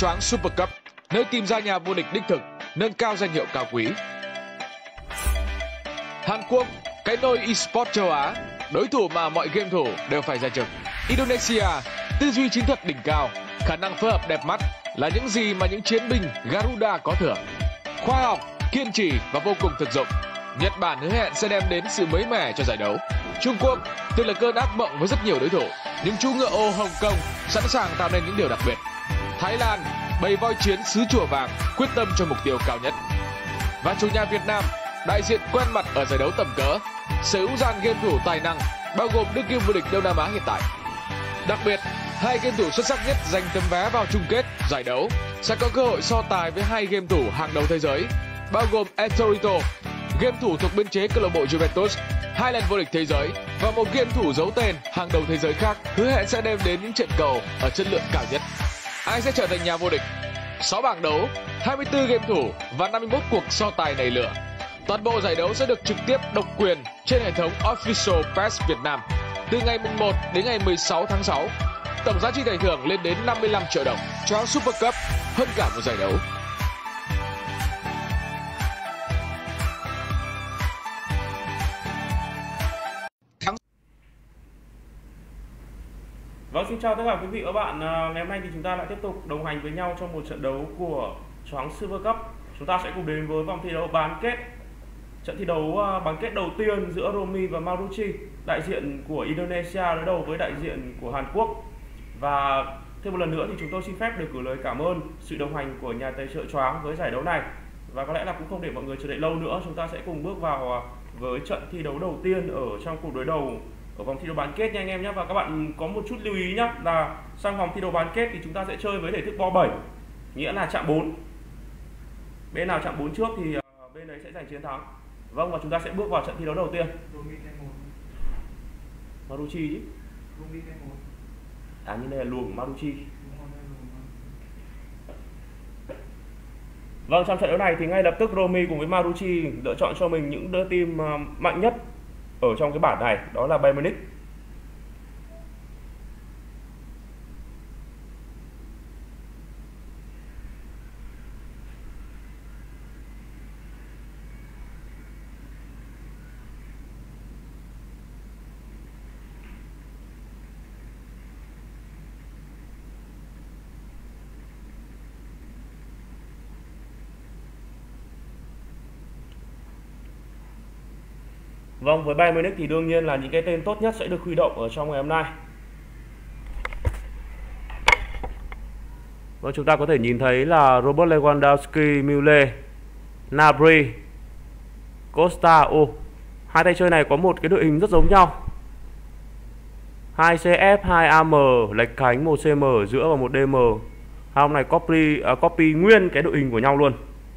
Choáng Super Cup, nơi tìm ra nhà vô địch đích thực, nâng cao danh hiệu cao quý. Hàn Quốc, cái nôi eSports châu Á, đối thủ mà mọi game thủ đều phải ra trực. Indonesia, tư duy chiến thuật đỉnh cao, khả năng phối hợp đẹp mắt là những gì mà những chiến binh Garuda có thưởng. Khoa học, kiên trì và vô cùng thực dụng. Nhật Bản hứa hẹn sẽ đem đến sự mới mẻ cho giải đấu. Trung Quốc từng là cơn ác mộng với rất nhiều đối thủ, nhưng chú ngựa ô Hồng Kông sẵn sàng tạo nên những điều đặc biệt. Thái Lan, bầy voi chiến xứ chùa vàng, quyết tâm cho mục tiêu cao nhất. Và chủ nhà Việt Nam, đại diện quen mặt ở giải đấu tầm cỡ, sở hữu dàn game thủ tài năng, bao gồm đương kim vô địch Đông Nam Á hiện tại. Đặc biệt, hai game thủ xuất sắc nhất giành tấm vé vào chung kết giải đấu sẽ có cơ hội so tài với hai game thủ hàng đầu thế giới, bao gồm Etorito, game thủ thuộc biên chế câu lạc bộ Juventus, 2 lần vô địch thế giới, và một game thủ giấu tên hàng đầu thế giới khác, hứa hẹn sẽ đem đến những trận cầu ở chất lượng cao nhất. Ai sẽ trở thành nhà vô địch? 6 bảng đấu, 24 game thủ và 51 cuộc so tài nảy lửa. Toàn bộ giải đấu sẽ được trực tiếp độc quyền trên hệ thống Official Pass Việt Nam từ ngày 1 đến ngày 16 tháng 6. Tổng giá trị giải thưởng lên đến 55 triệu đồng. Choáng Super Cup hơn cả một giải đấu. Vâng, xin chào tất cả quý vị và các bạn. Ngày hôm nay thì chúng ta lại tiếp tục đồng hành với nhau trong một trận đấu của Choáng Super Cup. Chúng ta sẽ cùng đến với vòng thi đấu bán kết. Trận thi đấu bán kết đầu tiên giữa Romy và Maruchi, đại diện của Indonesia đối đầu với đại diện của Hàn Quốc. Và thêm một lần nữa thì chúng tôi xin phép được gửi lời cảm ơn sự đồng hành của nhà tài trợ Choáng với giải đấu này. Và có lẽ là cũng không để mọi người chờ đợi lâu nữa, chúng ta sẽ cùng bước vào với trận thi đấu đầu tiên ở trong cuộc đối đầu ở vòng thi đấu bán kết nha anh em nhé. Và các bạn có một chút lưu ý nhé, là sang vòng thi đấu bán kết thì chúng ta sẽ chơi với thể thức bo 7, nghĩa là chạm 4. Bên nào chạm 4 trước thì bên đấy sẽ giành chiến thắng. Vâng, và chúng ta sẽ bước vào trận thi đấu đầu tiên. Maruchi chứ? À, như đây là luồng Maruchi. Vâng, trong trận đấu này thì ngay lập tức Romy cùng với Maruchi lựa chọn cho mình những đứa team mạnh nhất ở trong cái bảng này, đó là Bayern Munich. Vâng, với Bayern Munich thì đương nhiên là những cái tên tốt nhất sẽ được huy động ở trong ngày hôm nay. Vâng, chúng ta có thể nhìn thấy là Robert Lewandowski, Müller, Gnabry, Costa. Hai tay chơi này có một cái đội hình rất giống nhau. 2 CF, 2 AM, lệch cánh, 1 CM ở giữa và 1 DM. Hai ông này copy nguyên cái đội hình của nhau luôn.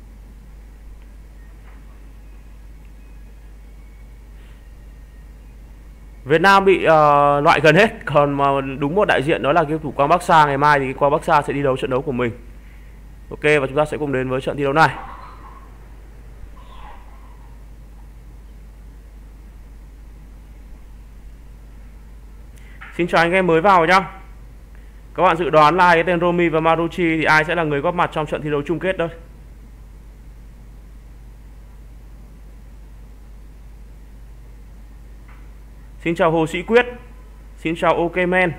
Việt Nam bị loại gần hết, còn mà đúng một đại diện đó là game thủ Quang Bắc Sa. Ngày mai thì Quang Bắc Sa sẽ đi đấu trận đấu của mình. Ok, và chúng ta sẽ cùng đến với trận thi đấu này. Xin chào anh em mới vào nhá. Các bạn dự đoán là cái tên Romy và Maruchi thì ai sẽ là người góp mặt trong trận thi đấu chung kết đây? Xin chào Hồ Sĩ Quyết. Xin chào OK Men.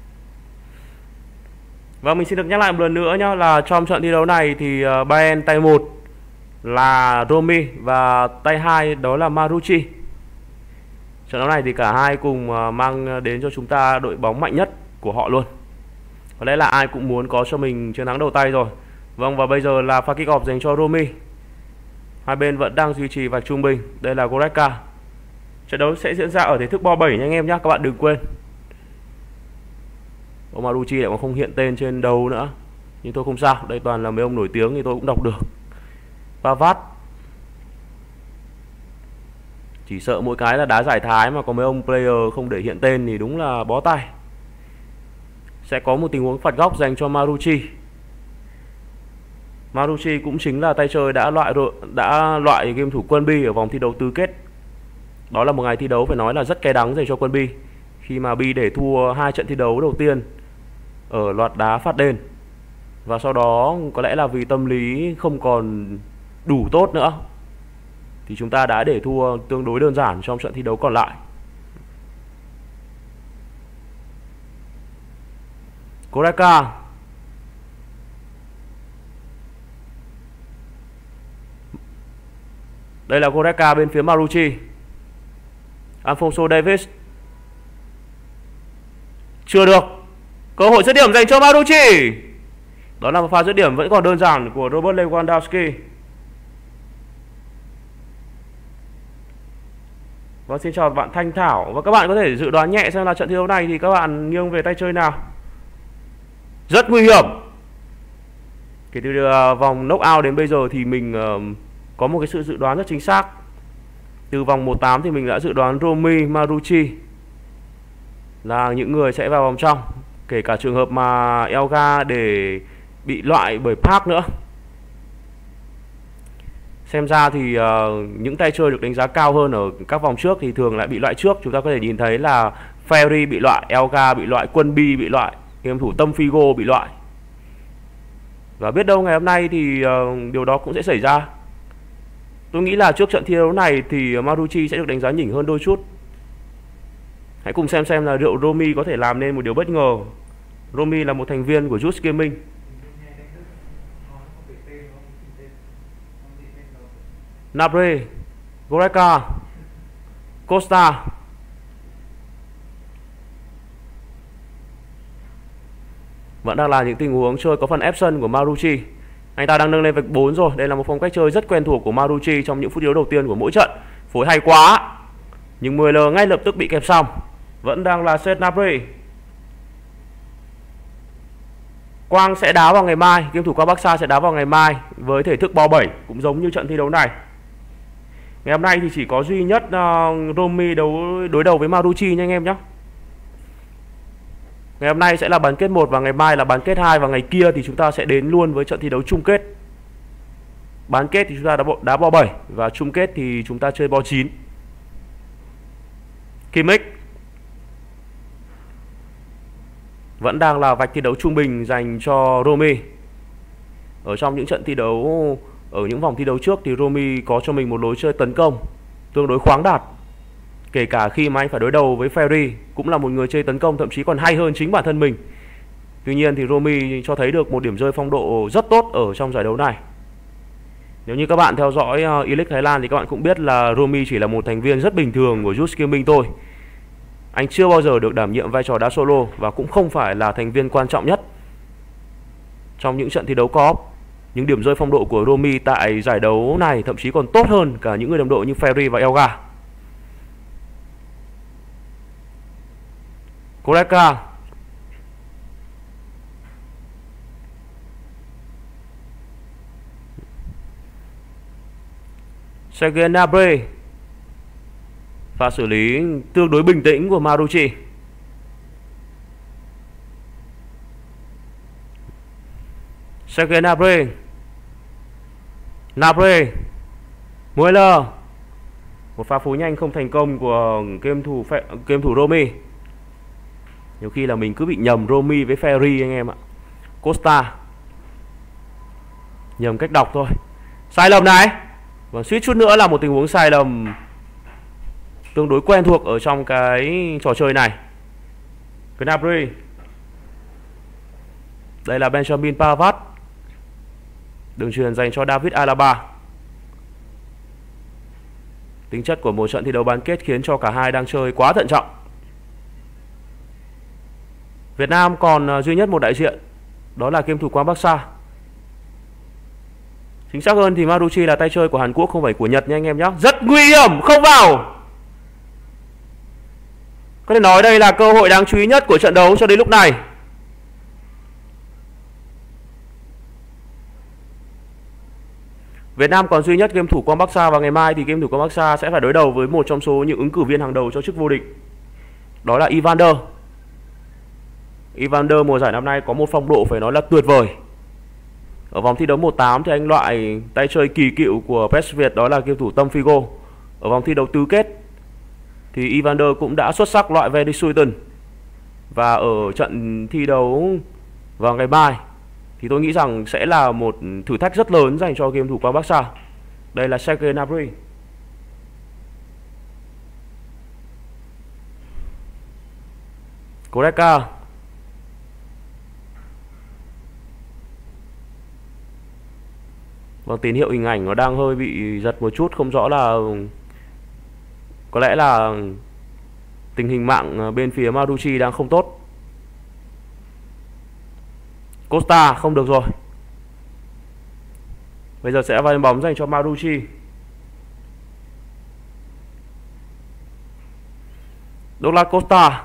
Và mình xin được nhắc lại một lần nữa nhé, là trong trận thi đấu này thì Bayern tay 1 là Romy và tay 2 đó là Maruchi. Trận đấu này thì cả hai cùng mang đến cho chúng ta đội bóng mạnh nhất của họ luôn. Có lẽ là ai cũng muốn có cho mình chiến thắng đầu tay rồi. Vâng, và bây giờ là pha kick off dành cho Romy. Hai bên vẫn đang duy trì vạch trung bình. Đây là Goretzka. Trận đấu sẽ diễn ra ở thể thức bo 7 nha anh em nhé, các bạn đừng quên. Ông Maruchi lại còn không hiện tên trên đầu nữa, nhưng tôi không sao, đây toàn là mấy ông nổi tiếng thì tôi cũng đọc được. Pavard. Chỉ sợ mỗi cái là đá giải thái mà có mấy ông player không để hiện tên thì đúng là bó tay. Sẽ có một tình huống phạt góc dành cho Maruchi. Maruchi cũng chính là tay chơi đã loại game thủ Quân Bi ở vòng thi đấu tứ kết. Đó là một ngày thi đấu phải nói là rất cay đắng dành cho Quân Bi, khi mà Bi để thua 2 trận thi đấu đầu tiên ở loạt đá phạt đền. Và sau đó có lẽ là vì tâm lý không còn đủ tốt nữa thì chúng ta đã để thua tương đối đơn giản trong trận thi đấu còn lại. Koreka. Đây là Koreka bên phía Marucci. Alphonso Davies. Chưa được. Cơ hội dứt điểm dành cho Marucci. Đó là một pha dứt điểm vẫn còn đơn giản của Robert Lewandowski. Vâng, xin chào bạn Thanh Thảo. Và các bạn có thể dự đoán nhẹ xem là trận thi đấu này thì các bạn nghiêng về tay chơi nào. Rất nguy hiểm. Kể từ vòng knockout đến bây giờ thì mình có một cái sự dự đoán rất chính xác. Từ vòng 1/8 thì mình đã dự đoán Romy, Marucci là những người sẽ vào vòng trong. Kể cả trường hợp mà Elga để bị loại bởi Park nữa. Xem ra thì những tay chơi được đánh giá cao hơn ở các vòng trước thì thường lại bị loại trước. Chúng ta có thể nhìn thấy là Ferry bị loại, Elga bị loại, Quân Bi bị loại, game thủ Tâm Figo bị loại. Và biết đâu ngày hôm nay thì điều đó cũng sẽ xảy ra. Tôi nghĩ là trước trận thi đấu này thì Marucci sẽ được đánh giá nhỉnh hơn đôi chút. Hãy cùng xem là liệu Romy có thể làm nên một điều bất ngờ. Romy là một thành viên của Just Gaming. Nabre, Goretzka, Costa. Vẫn đang là những tình huống chơi có phần ép sân của Marucci. Anh ta đang nâng lên vạch 4 rồi. Đây là một phong cách chơi rất quen thuộc của Marucci trong những phút đấu đầu tiên của mỗi trận. Phối hay quá. Nhưng Müller ngay lập tức bị kẹp xong. Vẫn đang là Serge Gnabry. Quang sẽ đá vào ngày mai. Game thủ Quang Barca sẽ đá vào ngày mai với thể thức bo 7, cũng giống như trận thi đấu này. Ngày hôm nay thì chỉ có duy nhất Romy đối đầu với Marucci nha anh em nhé. Ngày hôm nay sẽ là bán kết 1 và ngày mai là bán kết 2. Và ngày kia thì chúng ta sẽ đến luôn với trận thi đấu chung kết. Bán kết thì chúng ta đá bo 7 và chung kết thì chúng ta chơi bo 9. Kimmich vẫn đang là vạch thi đấu trung bình dành cho Romy. Ở trong những trận thi đấu, ở những vòng thi đấu trước thì Romy có cho mình một lối chơi tấn công tương đối khoáng đạt. Kể cả khi mà anh phải đối đầu với Ferry, cũng là một người chơi tấn công thậm chí còn hay hơn chính bản thân mình. Tuy nhiên thì Romy cho thấy được một điểm rơi phong độ rất tốt ở trong giải đấu này. Nếu như các bạn theo dõi E-League Thái Lan thì các bạn cũng biết là Romy chỉ là một thành viên rất bình thường của Just Gaming thôi. Anh chưa bao giờ được đảm nhiệm vai trò đá solo và cũng không phải là thành viên quan trọng nhất trong những trận thi đấu co-op. Những điểm rơi phong độ của Romy tại giải đấu này thậm chí còn tốt hơn cả những người đồng đội như Ferry và Elga. Koreka. Serge Gnabry. Pha xử lý tương đối bình tĩnh của Marucci. Serge Gnabry. Gnabry. Müller. Một pha phối nhanh không thành công của game thủ Romy. Nhiều khi là mình cứ bị nhầm Romy với Ferry anh em ạ. Costa. Nhầm cách đọc thôi. Sai lầm này. Và suýt chút nữa là một tình huống sai lầm tương đối quen thuộc ở trong cái trò chơi này. Gnabry. Đây là Benjamin Pavard. Đường truyền dành cho David Alaba. Tính chất của một trận thi đấu bán kết khiến cho cả hai đang chơi quá thận trọng. Việt Nam còn duy nhất một đại diện, đó là game thủ Quang Barca. Chính xác hơn thì Marucci là tay chơi của Hàn Quốc, không phải của Nhật nha anh em nhé. Rất nguy hiểm, không vào. Có thể nói đây là cơ hội đáng chú ý nhất của trận đấu cho đến lúc này. Việt Nam còn duy nhất game thủ Quang Barca và ngày mai thì game thủ Quang Barca sẽ phải đối đầu với một trong số những ứng cử viên hàng đầu cho chức vô địch. Đó là Evander. Evander mùa giải năm nay có một phong độ phải nói là tuyệt vời. Ở vòng thi đấu 1/8 thì anh loại tay chơi kỳ cựu của PES Việt, đó là game thủ Tâm Figo. Ở vòng thi đấu tứ kết thì Evander cũng đã xuất sắc loại Verdi Sultan. Và ở trận thi đấu vào ngày mai thì tôi nghĩ rằng sẽ là một thử thách rất lớn dành cho game thủ Quang Barca. Đây là Sergei Gnabry. Goretzka. Vâng, tín hiệu hình ảnh nó đang hơi bị giật một chút, không rõ là có lẽ là tình hình mạng bên phía Marucci đang không tốt. Costa không được rồi. Bây giờ sẽ vào bóng dành cho Marucci. Douglas Costa.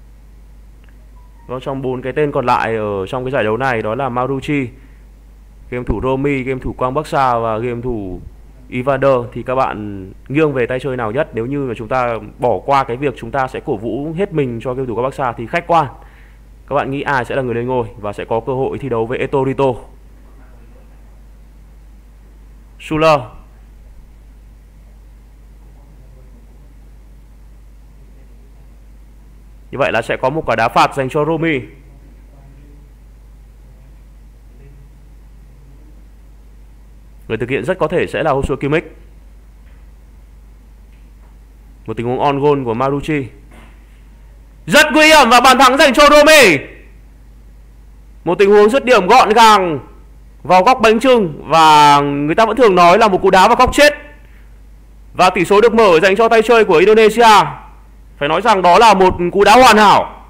Trong 4 cái tên còn lại ở trong cái giải đấu này đó là Marucci, game thủ Romy, game thủ Quang Barca và game thủ Evander. Thì các bạn nghiêng về tay chơi nào nhất? Nếu như là chúng ta bỏ qua cái việc chúng ta sẽ cổ vũ hết mình cho game thủ Quang Barca thì khách quan các bạn nghĩ ai sẽ là người lên ngôi và sẽ có cơ hội thi đấu với Eto Rito? Schuller. Như vậy là sẽ có một quả đá phạt dành cho Romy. Người thực hiện rất có thể sẽ là Joshua Kimmich. Một tình huống on goal của Marucci. Rất nguy hiểm và bàn thắng dành cho Romy. Một tình huống dứt điểm gọn gàng vào góc bánh chưng và người ta vẫn thường nói là một cú đá vào góc chết. Và tỷ số được mở dành cho tay chơi của Indonesia. Phải nói rằng đó là một cú đá hoàn hảo.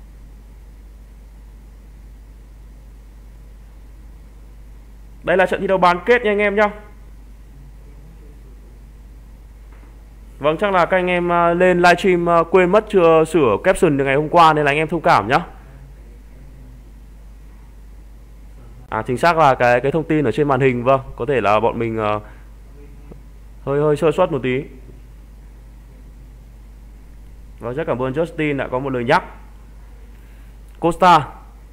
Đây là trận thi đấu bán kết nha anh em nhé. Vâng, chắc là các anh em lên livestream quên mất chưa sửa caption từ ngày hôm qua nên là anh em thông cảm nhé. Chính xác là cái thông tin ở trên màn hình. Vâng, có thể là bọn mình hơi sơ suất một tí. Và rất cảm ơn Justin đã có một lời nhắc. Costa.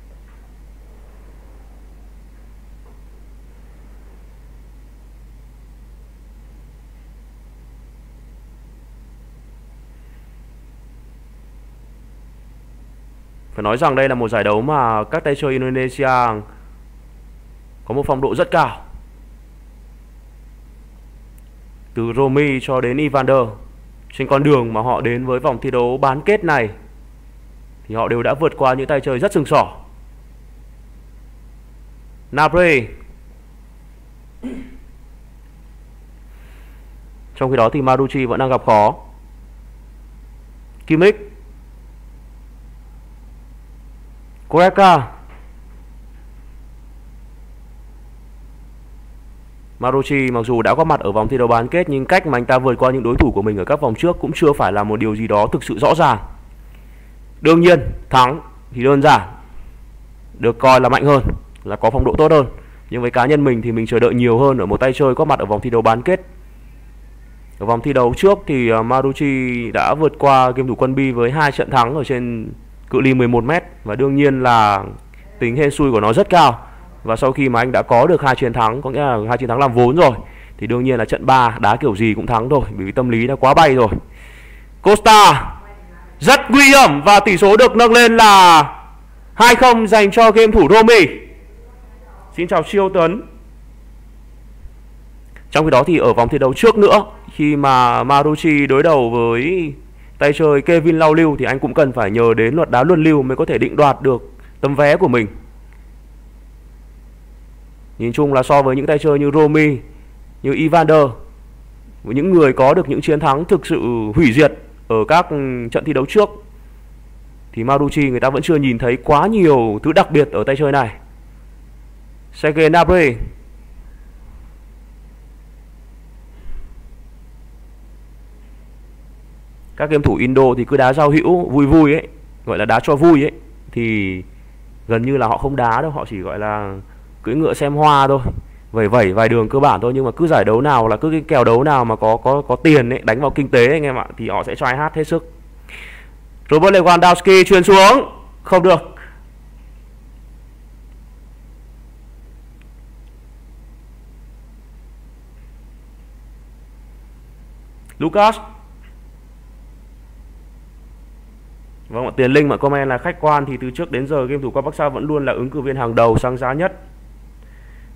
Phải nói rằng đây là một giải đấu mà các tay chơi Indonesia có một phong độ rất cao. Từ Romy cho đến Evander, trên con đường mà họ đến với vòng thi đấu bán kết này thì họ đều đã vượt qua những tay chơi rất sừng sỏ. Gnabry. Trong khi đó thì Marucci vẫn đang gặp khó. Kimmich. Goretzka. Marucci mặc dù đã có mặt ở vòng thi đấu bán kết nhưng cách mà anh ta vượt qua những đối thủ của mình ở các vòng trước cũng chưa phải là một điều gì đó thực sự rõ ràng. Đương nhiên thắng thì đơn giản, được coi là mạnh hơn, là có phong độ tốt hơn. Nhưng với cá nhân mình thì mình chờ đợi nhiều hơn ở một tay chơi có mặt ở vòng thi đấu bán kết. Ở vòng thi đấu trước thì Marucci đã vượt qua game thủ Quân Bi với 2 trận thắng ở trên cự ly 11m. Và đương nhiên là tính hên xui của nó rất cao. Và sau khi mà anh đã có được 2 chiến thắng, có nghĩa là 2 chiến thắng làm vốn rồi, thì đương nhiên là trận 3 đá kiểu gì cũng thắng thôi, bởi vì tâm lý đã quá bay rồi. Costa rất nguy hiểm và tỷ số được nâng lên là 2-0 dành cho game thủ Romy. Xin chào Siêu Tuấn. Trong khi đó thì ở vòng thi đấu trước nữa, khi mà Marucci đối đầu với tay chơi Kevin Lau Lưu thì anh cũng cần phải nhờ đến luật đá luân lưu mới có thể định đoạt được tấm vé của mình. Nhìn chung là so với những tay chơi như Romy, như Evander, với những người có được những chiến thắng thực sự hủy diệt ở các trận thi đấu trước, thì Marucci người ta vẫn chưa nhìn thấy quá nhiều thứ đặc biệt ở tay chơi này. Sergei Gnabry. Các game thủ Indo thì cứ đá giao hữu vui vui ấy, gọi là đá cho vui ấy, thì gần như là họ không đá đâu, họ chỉ gọi là cưỡi ngựa xem hoa thôi, vẩy vẩy vài đường cơ bản thôi. Nhưng mà cứ giải đấu nào là cứ cái kèo đấu nào mà có tiền ấy, đánh vào kinh tế anh em ạ, thì họ sẽ try hard hết sức. Robert Lewandowski chuyền xuống, không được. Lucas. Vâng, tiền linh mà comment là khách quan thì từ trước đến giờ game thủ Quang Barca vẫn luôn là ứng cử viên hàng đầu, sáng giá nhất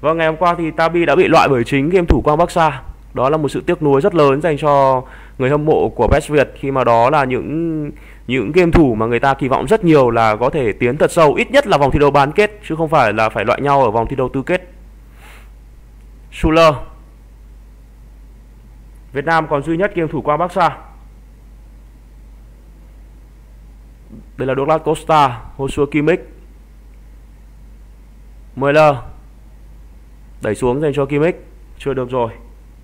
Vâng, ngày hôm qua thì Tabi đã bị loại bởi chính game thủ Quang Bắc Sa. Đó là một sự tiếc nuối rất lớn dành cho người hâm mộ của PES Việt, khi mà đó là những game thủ mà người ta kỳ vọng rất nhiều là có thể tiến thật sâu, ít nhất là vòng thi đấu bán kết, chứ không phải là phải loại nhau ở vòng thi đấu tứ kết. Schuller. Việt Nam còn duy nhất game thủ Quang Bắc Sa. Đây là Douglas Costa, Joshua Kimmich. Mueller. Đẩy xuống dành cho Kimmich. Chưa được rồi.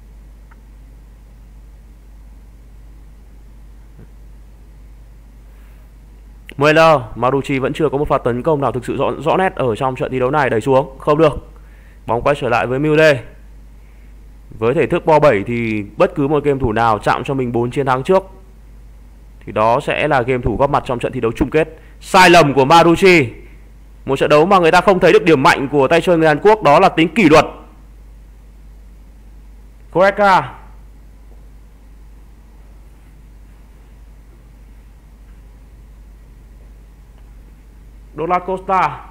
Mueller, Marucci vẫn chưa có một pha tấn công nào thực sự rõ nét ở trong trận thi đấu này. Đẩy xuống, không được. Bóng quay trở lại với Müller. Với thể thức bo 7 thì bất cứ một game thủ nào chạm cho mình 4 chiến thắng trước thì đó sẽ là game thủ góp mặt trong trận thi đấu chung kết. Sai lầm của Marucci. Một trận đấu mà người ta không thấy được điểm mạnh của tay chơi người Hàn Quốc, đó là tính kỷ luật. Koreka. Douglas Costa.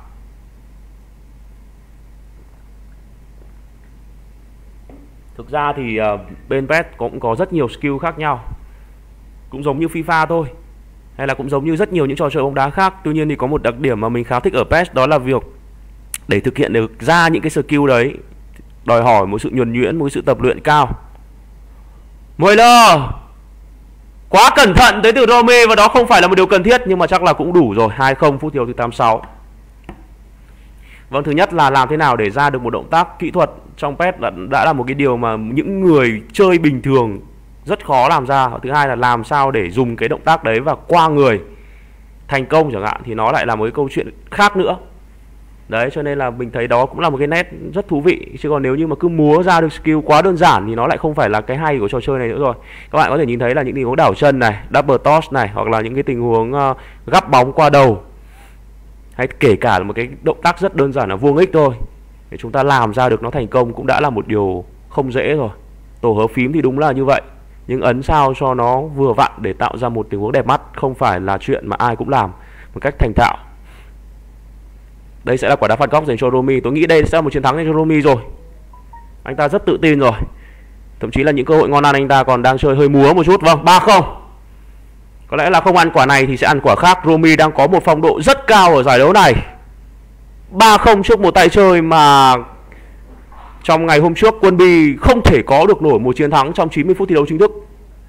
Thực ra thì bên PES cũng có rất nhiều skill khác nhau, cũng giống như FIFA thôi, hay là cũng giống như rất nhiều những trò chơi bóng đá khác. Tuy nhiên thì có một đặc điểm mà mình khá thích ở PES, đó là việc để thực hiện được ra những cái skill đấy đòi hỏi một sự nhuần nhuyễn, một sự tập luyện cao. Mueller quá cẩn thận tới từ Rome, và đó không phải là một điều cần thiết, nhưng mà chắc là cũng đủ rồi. 2-0 phút thi đấu thứ 86. Vâng, thứ nhất là làm thế nào để ra được một động tác kỹ thuật trong PES đã là một cái điều mà những người chơi bình thường rất khó làm ra. Thứ hai là làm sao để dùng cái động tác đấy và qua người thành công chẳng hạn, thì nó lại là một cái câu chuyện khác nữa. Đấy, cho nên là mình thấy đó cũng là một cái nét rất thú vị. Chứ còn nếu như mà cứ múa ra được skill quá đơn giản thì nó lại không phải là cái hay của trò chơi này nữa rồi. Các bạn có thể nhìn thấy là những tình huống đảo chân này, double toss này, hoặc là những cái tình huống gắp bóng qua đầu, hay kể cả là một cái động tác rất đơn giản là vuông ích thôi, để chúng ta làm ra được nó thành công cũng đã là một điều không dễ rồi. Tổ hợp phím thì đúng là như vậy, nhưng ấn sao cho nó vừa vặn để tạo ra một tình huống đẹp mắt không phải là chuyện mà ai cũng làm một cách thành thạo. Đây sẽ là quả đá phạt góc dành cho Romy. Tôi nghĩ đây sẽ là một chiến thắng dành cho Romy rồi. Anh ta rất tự tin rồi. Thậm chí là những cơ hội ngon ăn anh ta còn đang chơi hơi múa một chút. Vâng, 3-0. Có lẽ là không ăn quả này thì sẽ ăn quả khác. Romy đang có một phong độ rất cao ở giải đấu này. 3-0 trước một tay chơi mà trong ngày hôm trước Quân Bi không thể có được nổi một chiến thắng trong 90 phút thi đấu chính thức.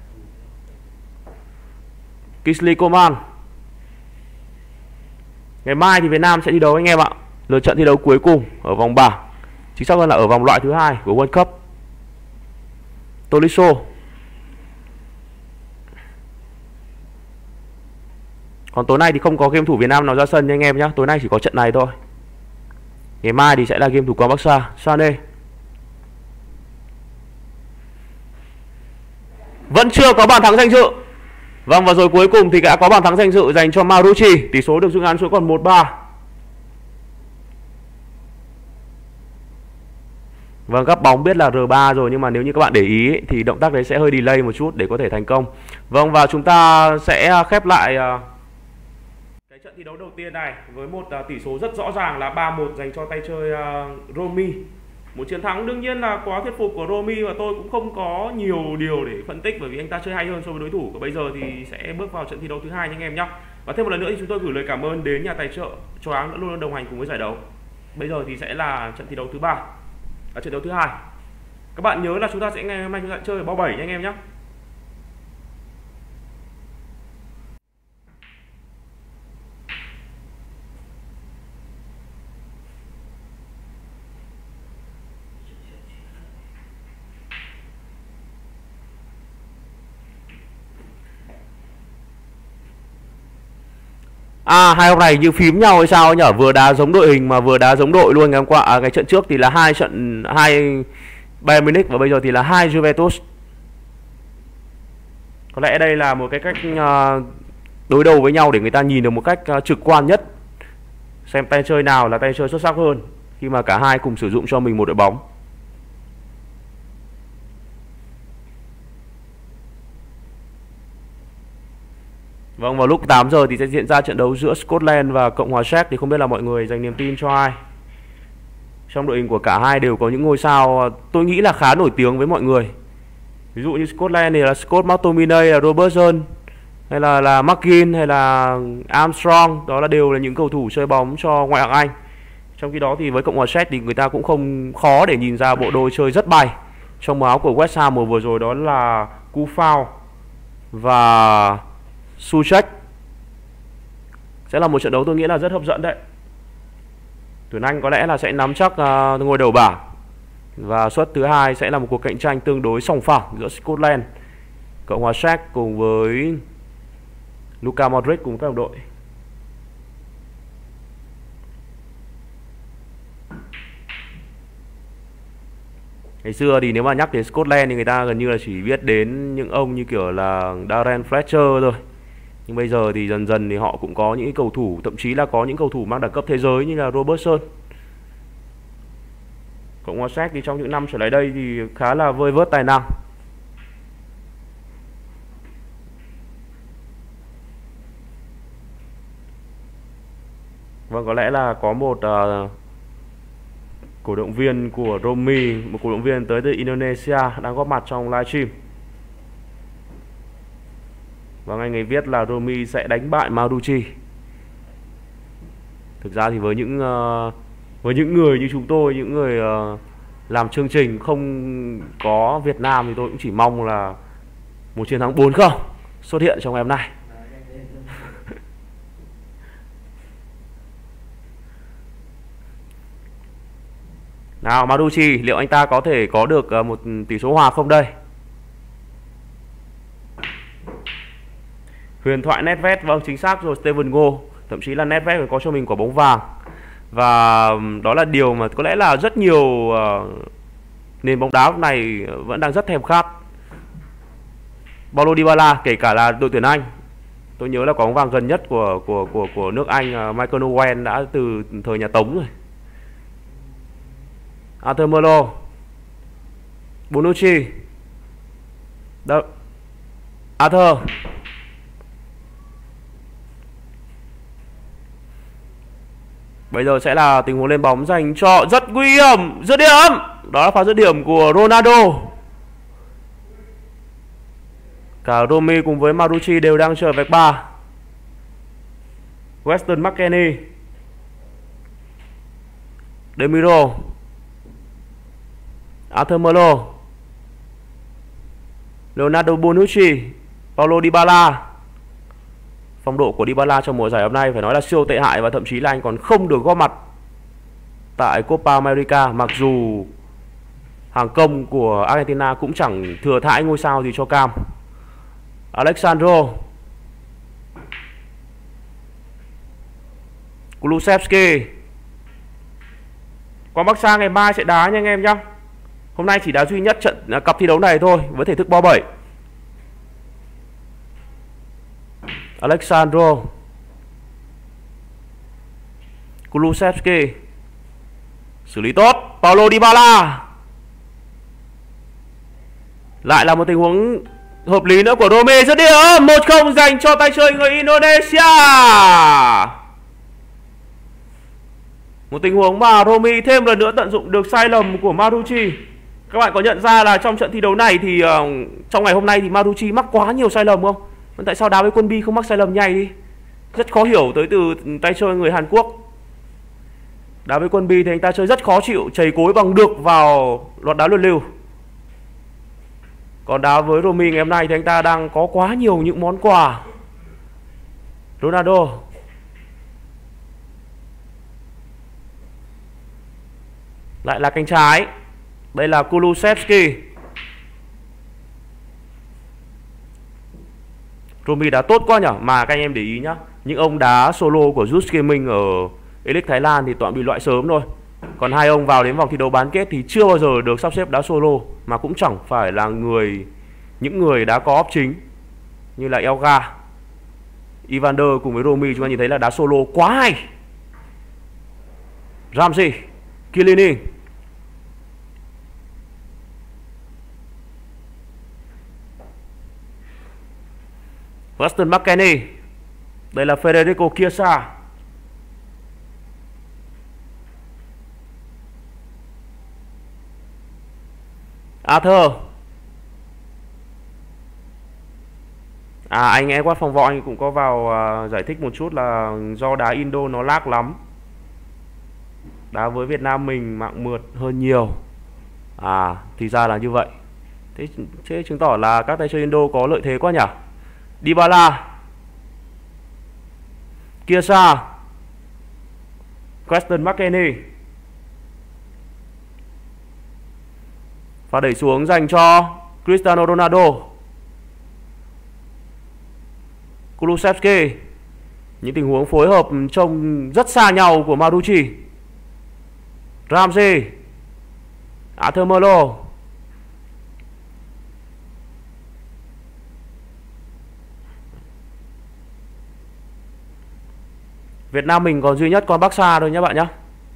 Kingsley Coman. Ngày mai thì Việt Nam sẽ thi đấu anh em ạ. Lượt trận thi đấu cuối cùng ở vòng bảng, chính xác hơn là ở vòng loại thứ 2 của World Cup. Tolisso. Còn tối nay thì không có game thủ Việt Nam nào ra sân nha anh em nhé. Tối nay chỉ có trận này thôi. Ngày mai thì sẽ là game thủ Quang Bắc Sa. Sané. Vẫn chưa có bàn thắng danh dự. Vâng, và rồi cuối cùng thì đã có bàn thắng danh dự dành cho Marucci. Tỷ số được rút ngắn xuống còn 1-3. Vâng, gắp bóng biết là R3 rồi, nhưng mà nếu như các bạn để ý ấy, thì động tác đấy sẽ hơi delay một chút để có thể thành công. Vâng, và chúng ta sẽ khép lại cái trận thi đấu đầu tiên này với một tỷ số rất rõ ràng là 3-1 dành cho tay chơi Romy. Một chiến thắng đương nhiên là quá thuyết phục của Romy, và tôi cũng không có nhiều điều để phân tích bởi vì anh ta chơi hay hơn so với đối thủ. Và bây giờ thì sẽ bước vào trận thi đấu thứ 2 nha anh em nhé. Và thêm một lần nữa thì chúng tôi gửi lời cảm ơn đến nhà tài trợ Choáng đã luôn đồng hành cùng với giải đấu. Bây giờ thì sẽ là trận thi đấu thứ 3, trận đấu thứ 2. Các bạn nhớ là chúng ta sẽ ngày hôm nay chúng ta chơi ở bo 7 nha anh em nhé. Hai ông này như phím nhau hay sao nhở? Vừa đá giống đội hình mà vừa đá giống đội luôn. Ngày hôm qua cái trận trước thì là hai Bayern Munich và bây giờ thì là hai Juventus. Có lẽ đây là một cái cách đối đầu với nhau để người ta nhìn được một cách trực quan nhất xem tay chơi nào là tay chơi xuất sắc hơn khi mà cả hai cùng sử dụng cho mình một đội bóng. Vâng, vào lúc 8 giờ thì sẽ diễn ra trận đấu giữa Scotland và Cộng hòa Séc. Thì không biết là mọi người dành niềm tin cho ai. Trong đội hình của cả hai đều có những ngôi sao tôi nghĩ là khá nổi tiếng với mọi người. Ví dụ như Scotland thì là Scott McTominay, là Robertson, hay là McGinn, hay là Armstrong. Đó là đều là những cầu thủ chơi bóng cho ngoại hạng Anh. Trong khi đó thì với Cộng hòa Séc thì người ta cũng không khó để nhìn ra bộ đôi chơi rất bay trong màu áo của West Ham mùa vừa rồi, đó là Coufal và Soucek. Sẽ là một trận đấu tôi nghĩ là rất hấp dẫn đấy. Tuyển Anh có lẽ là sẽ nắm chắc ngôi đầu bảng. Và suất thứ hai sẽ là một cuộc cạnh tranh tương đối sòng phẳng giữa Scotland, Cộng hòa Séc cùng với Luka Modric cùng các đồng đội. Ngày xưa thì nếu mà nhắc đến Scotland thì người ta gần như là chỉ biết đến những ông như kiểu là Darren Fletcher thôi. Nhưng bây giờ thì dần dần thì họ cũng có những cầu thủ, thậm chí là có những cầu thủ mang đẳng cấp thế giới như là Robertson. Cộng hòa Séc thì trong những năm trở lại đây thì khá là vơi vớt tài năng. Vâng, có lẽ là có một cổ động viên của Romy, một cổ động viên tới từ Indonesia đang góp mặt trong livestream. Và anh ấy viết là Romy sẽ đánh bại Marucci. Thực ra thì với những người như chúng tôi, những người làm chương trình không có Việt Nam thì tôi cũng chỉ mong là một chiến thắng 4-0 xuất hiện trong ngày hôm nay. Nào Marucci, liệu anh ta có thể có được một tỷ số hòa không đây? Huyền thoại Nedved, vâng chính xác rồi Steven Ngô. Thậm chí là Nedved có cho mình quả bóng vàng. Và đó là điều mà có lẽ là rất nhiều nền bóng đá này vẫn đang rất thèm khát. Paulo Dybala, kể cả là đội tuyển Anh. Tôi nhớ là quả bóng vàng gần nhất của nước Anh, Michael Owen đã từ thời nhà Tống rồi. Arthur Melo, Bonucci, đâu Arthur. Bây giờ sẽ là tình huống lên bóng dành cho rất nguy hiểm, dứt điểm. Đó là pha dứt điểm của Ronaldo. Cả Romy cùng với Marucci đều đang chờ vạch 3. Weston McKennie, Demiro, Arthur Melo, Leonardo Bonucci, Paulo Dybala. Phong độ của Dybala trong mùa giải hôm nay phải nói là siêu tệ hại, và thậm chí là anh còn không được góp mặt tại Copa America, mặc dù hàng công của Argentina cũng chẳng thừa thãi ngôi sao gì cho cam. Alexandro, Kulusevski. Còn Barca ngày mai sẽ đá nha anh em nhá. Hôm nay chỉ đá duy nhất trận cặp thi đấu này thôi với thể thức bo 7. Alexandro, Kulusevski, xử lý tốt. Paulo Dybala. Lại là một tình huống hợp lý nữa của Rome, dứt điểm 1-0 dành cho tay chơi người Indonesia. Một tình huống mà Romy thêm lần nữa tận dụng được sai lầm của Marucci. Các bạn có nhận ra là trong trận thi đấu này thì trong ngày hôm nay thì Marucci mắc quá nhiều sai lầm không? Tại sao đá với quân Bi không mắc sai lầm nhảy đi? Rất khó hiểu tới từ tay chơi người Hàn Quốc. Đá với quân Bi thì anh ta chơi rất khó chịu, chầy cối bằng được vào loạt đá luân lưu. Còn đá với Romy ngày hôm nay thì anh ta đang có quá nhiều những món quà. Ronaldo, lại là cánh trái. Đây là Kulusevski. Romy đá tốt quá nhở. Mà các anh em để ý nhá, những ông đá solo của Jus Gaming ở A-League Thái Lan thì toàn bị loại sớm thôi. Còn hai ông vào đến vòng thi đấu bán kết thì chưa bao giờ được sắp xếp đá solo, mà cũng chẳng phải là những người đá co-op chính như là Elga, Evander cùng với Romy. Chúng ta nhìn thấy là đá solo quá hay. Ramsey, Chiellini, Weston McKennie. Đây là Federico Chiesa. Arthur. Anh Edward Phòng Võ anh cũng có vào giải thích một chút là do đá Indo nó lag lắm. Đá với Việt Nam mình mạng mượt hơn nhiều. Thì ra là như vậy. Thế chứng tỏ là các tay chơi Indo có lợi thế quá nhỉ. Dybala, Kiesa, Weston McKennie. Và đẩy xuống dành cho Cristiano Ronaldo. Kulusevski. Những tình huống phối hợp trông rất xa nhau của Marucci. Ramsey, Arthur Melo. Việt Nam mình còn duy nhất con Barca thôi nhé bạn nhé.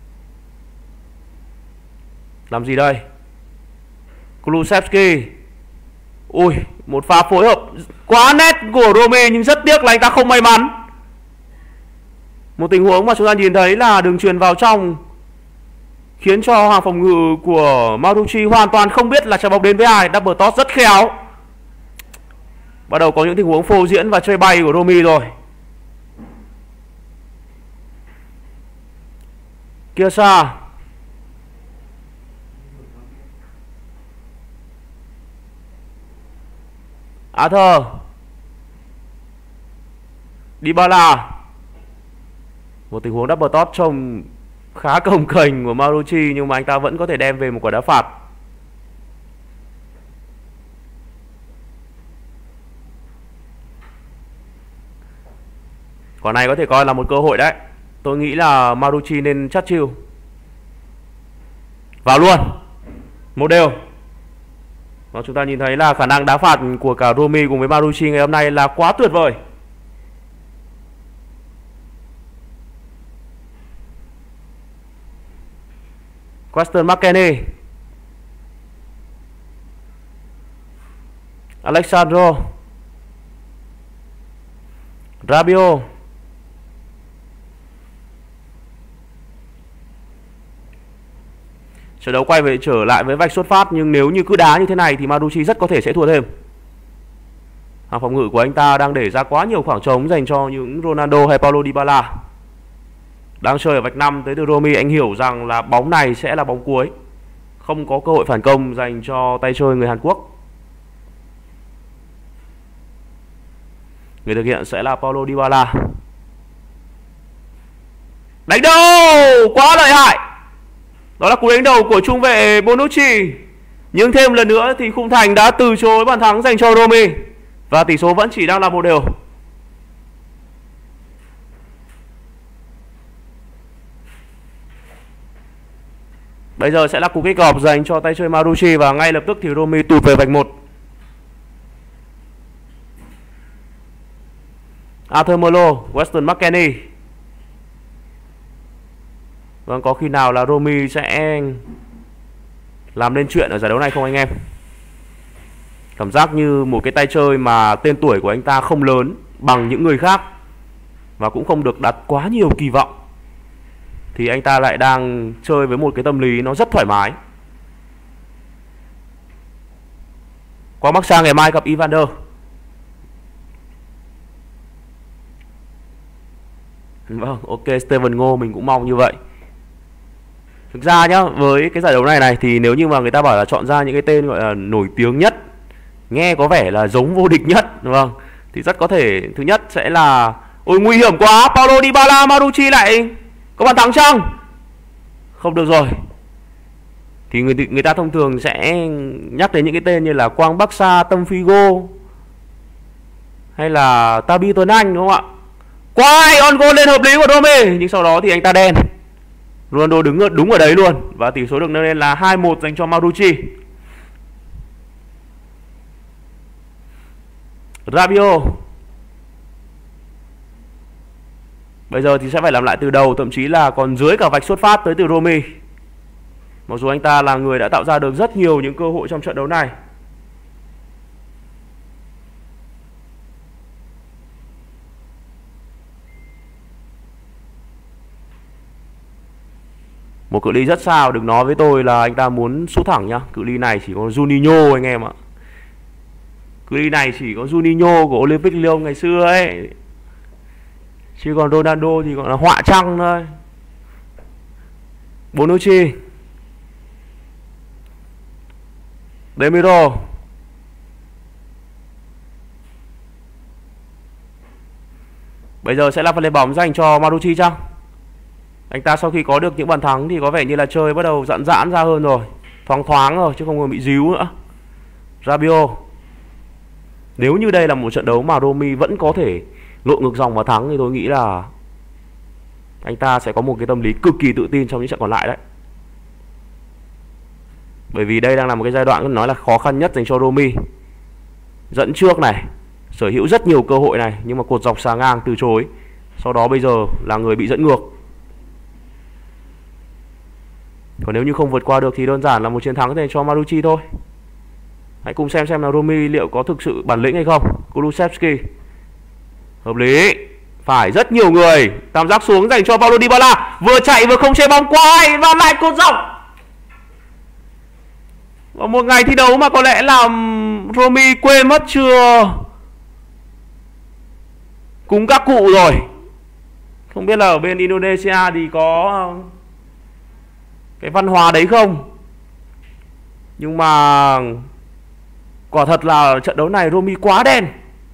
Làm gì đây? Kulusevski. Ui, một pha phối hợp quá nét của Rome nhưng rất tiếc là anh ta không may mắn. Một tình huống mà chúng ta nhìn thấy là đường chuyền vào trong khiến cho hàng phòng ngự của Marucci hoàn toàn không biết là trái bóng đến với ai. Double toss rất khéo. Bắt đầu có những tình huống phô diễn và chơi bay của Rome rồi. Kiesa. Arthur. Dybala. Một tình huống double toss trông khá cồng kềnh của Marucci nhưng mà anh ta vẫn có thể đem về một quả đá phạt. Quả này có thể coi là một cơ hội đấy. Tôi nghĩ là Marucci nên chắt chiu. Vào luôn. Một đều. Và chúng ta nhìn thấy là khả năng đá phạt của cả Rome cùng với Marucci ngày hôm nay là quá tuyệt vời. Weston McKennie. Alexandro. Rabiot. Trận đấu quay về trở lại với vạch xuất phát nhưng nếu như cứ đá như thế này thì Marucci rất có thể sẽ thua thêm. Hàng phòng ngự của anh ta đang để ra quá nhiều khoảng trống dành cho những Ronaldo hay Paulo Dybala. Đang chơi ở vạch 5 tới từ Rome, anh hiểu rằng là bóng này sẽ là bóng cuối. Không có cơ hội phản công dành cho tay chơi người Hàn Quốc. Người thực hiện sẽ là Paulo Dybala. Đánh đầu! Quá lợi hại! Đó là cú đánh đầu của trung vệ Bonucci. Nhưng thêm lần nữa thì khung thành đã từ chối bàn thắng dành cho Rome. Và tỷ số vẫn chỉ đang là 1-1. Bây giờ sẽ là cú kích off dành cho tay chơi Marucci. Và ngay lập tức thì Rome tụt về vạch 1. Arthur Melo, Weston McKennie. Vâng, có khi nào là Rome sẽ làm nên chuyện ở giải đấu này không anh em? Cảm giác như một cái tay chơi mà tên tuổi của anh ta không lớn bằng những người khác và cũng không được đặt quá nhiều kỳ vọng, thì anh ta lại đang chơi với một cái tâm lý nó rất thoải mái. Qua Barca ngày mai gặp Evander. Vâng, ok, Steven Ngô mình cũng mong như vậy. Thực ra nhá, với cái giải đấu này thì nếu như mà người ta bảo là chọn ra những cái tên gọi là nổi tiếng nhất, nghe có vẻ là giống vô địch nhất, đúng không? Thì rất có thể thứ nhất sẽ là ôi nguy hiểm quá, Paulo Dybala, Marucci lại có bàn thắng chăng? Không được rồi. Thì người ta thông thường sẽ nhắc đến những cái tên như là Quang Bắc Sa, Tâm Figo hay là Tabi Tuấn Anh, đúng không ạ? Quay on goal lên hợp lý của Rome, nhưng sau đó thì anh ta đen. Ronaldo đứng đúng ở đấy luôn. Và tỷ số được nâng lên là 2-1 dành cho Marucci. Rabiot. Bây giờ thì sẽ phải làm lại từ đầu, thậm chí là còn dưới cả vạch xuất phát tới từ Rome. Mặc dù anh ta là người đã tạo ra được rất nhiều những cơ hội trong trận đấu này. Một cự ly rất xa, đừng nói với tôi là anh ta muốn sút thẳng nhá. Cự ly này chỉ có Juninho anh em ạ. Cự ly này chỉ có Juninho của Olympic Lyon ngày xưa ấy. Chứ còn Ronaldo thì gọi là họa trăng thôi. Bonucci, Demiro, bây giờ sẽ là pha lên bóng dành cho Marucci chăng? Anh ta sau khi có được những bàn thắng thì có vẻ như là chơi bắt đầu giãn giãn ra hơn rồi, thoáng thoáng rồi chứ không còn bị díu nữa. Rabiot, nếu như đây là một trận đấu mà Romy vẫn có thể lội ngược dòng và thắng thì tôi nghĩ là anh ta sẽ có một cái tâm lý cực kỳ tự tin trong những trận còn lại đấy. Bởi vì đây đang là một cái giai đoạn nói là khó khăn nhất dành cho Romy. Dẫn trước này, sở hữu rất nhiều cơ hội này, nhưng mà cột dọc xà ngang từ chối. Sau đó bây giờ là người bị dẫn ngược. Còn nếu như không vượt qua được thì đơn giản là một chiến thắng dành cho Marucci thôi. Hãy cùng xem là Romy liệu có thực sự bản lĩnh hay không. Kulusevski, hợp lý, phải rất nhiều người. Tam giác xuống dành cho Paulo Dybala, vừa chạy vừa không chế bóng quay và lại cột dọc. Và một ngày thi đấu mà có lẽ là Romy quên mất chưa cúng các cụ rồi. Không biết là ở bên Indonesia thì có cái văn hóa đấy không. Nhưng mà quả thật là trận đấu này Romy quá đen.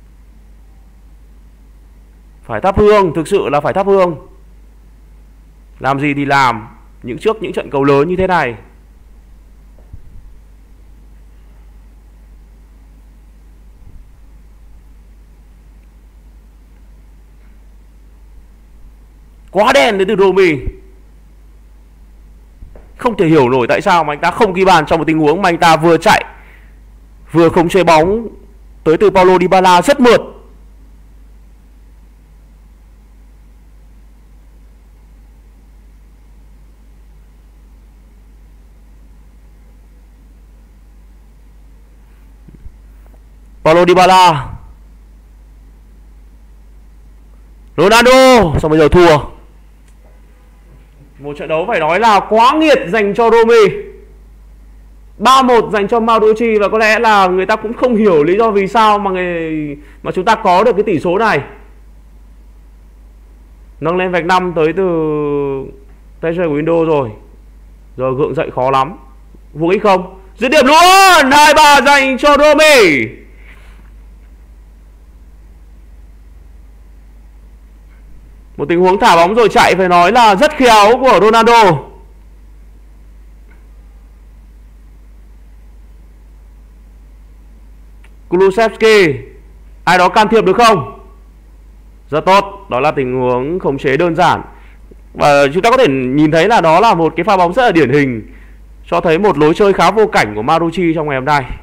Phải thắp hương, thực sự là phải thắp hương. Làm gì thì làm, trước những trận cầu lớn như thế này. Quá đen đến từ Romy. Không thể hiểu nổi tại sao mà anh ta không ghi bàn trong một tình huống mà anh ta vừa chạy vừa không chơi bóng tới từ Paulo Dybala rất mượt. Paulo Dybala, Ronaldo, xong bây giờ thua. Một trận đấu phải nói là quá nghiệt dành cho Romy. 3-1 dành cho Marucci. Và có lẽ là người ta cũng không hiểu lý do vì sao mà chúng ta có được cái tỷ số này. Nâng lên vạch 5 tới từ tay chơi của Indo rồi. Giờ gượng dậy khó lắm. Vô ích không? Dứt điểm luôn. 2-3 dành cho Romy. Một tình huống thả bóng rồi chạy phải nói là rất khéo của Ronaldo. Kulusevski, ai đó can thiệp được không? Rất tốt, đó là tình huống khống chế đơn giản. Và chúng ta có thể nhìn thấy là đó là một cái pha bóng rất là điển hình, cho thấy một lối chơi khá vô cảnh của Marucci trong ngày hôm nay.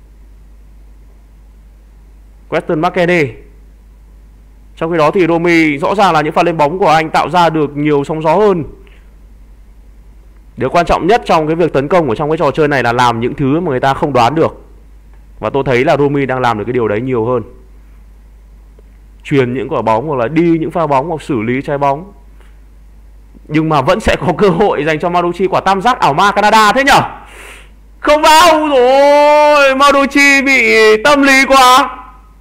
Weston McKennie. Trong khi đó thì Romy rõ ràng là những pha lên bóng của anh tạo ra được nhiều sóng gió hơn. Điều quan trọng nhất trong cái việc tấn công ở trong cái trò chơi này là làm những thứ mà người ta không đoán được. Và tôi thấy là Romy đang làm được cái điều đấy nhiều hơn. Truyền những quả bóng hoặc là đi những pha bóng hoặc xử lý trái bóng. Nhưng mà vẫn sẽ có cơ hội dành cho Marucci. Quả tam giác ảo ma Canada thế nhở? Không vào rồi, Marucci bị tâm lý quá.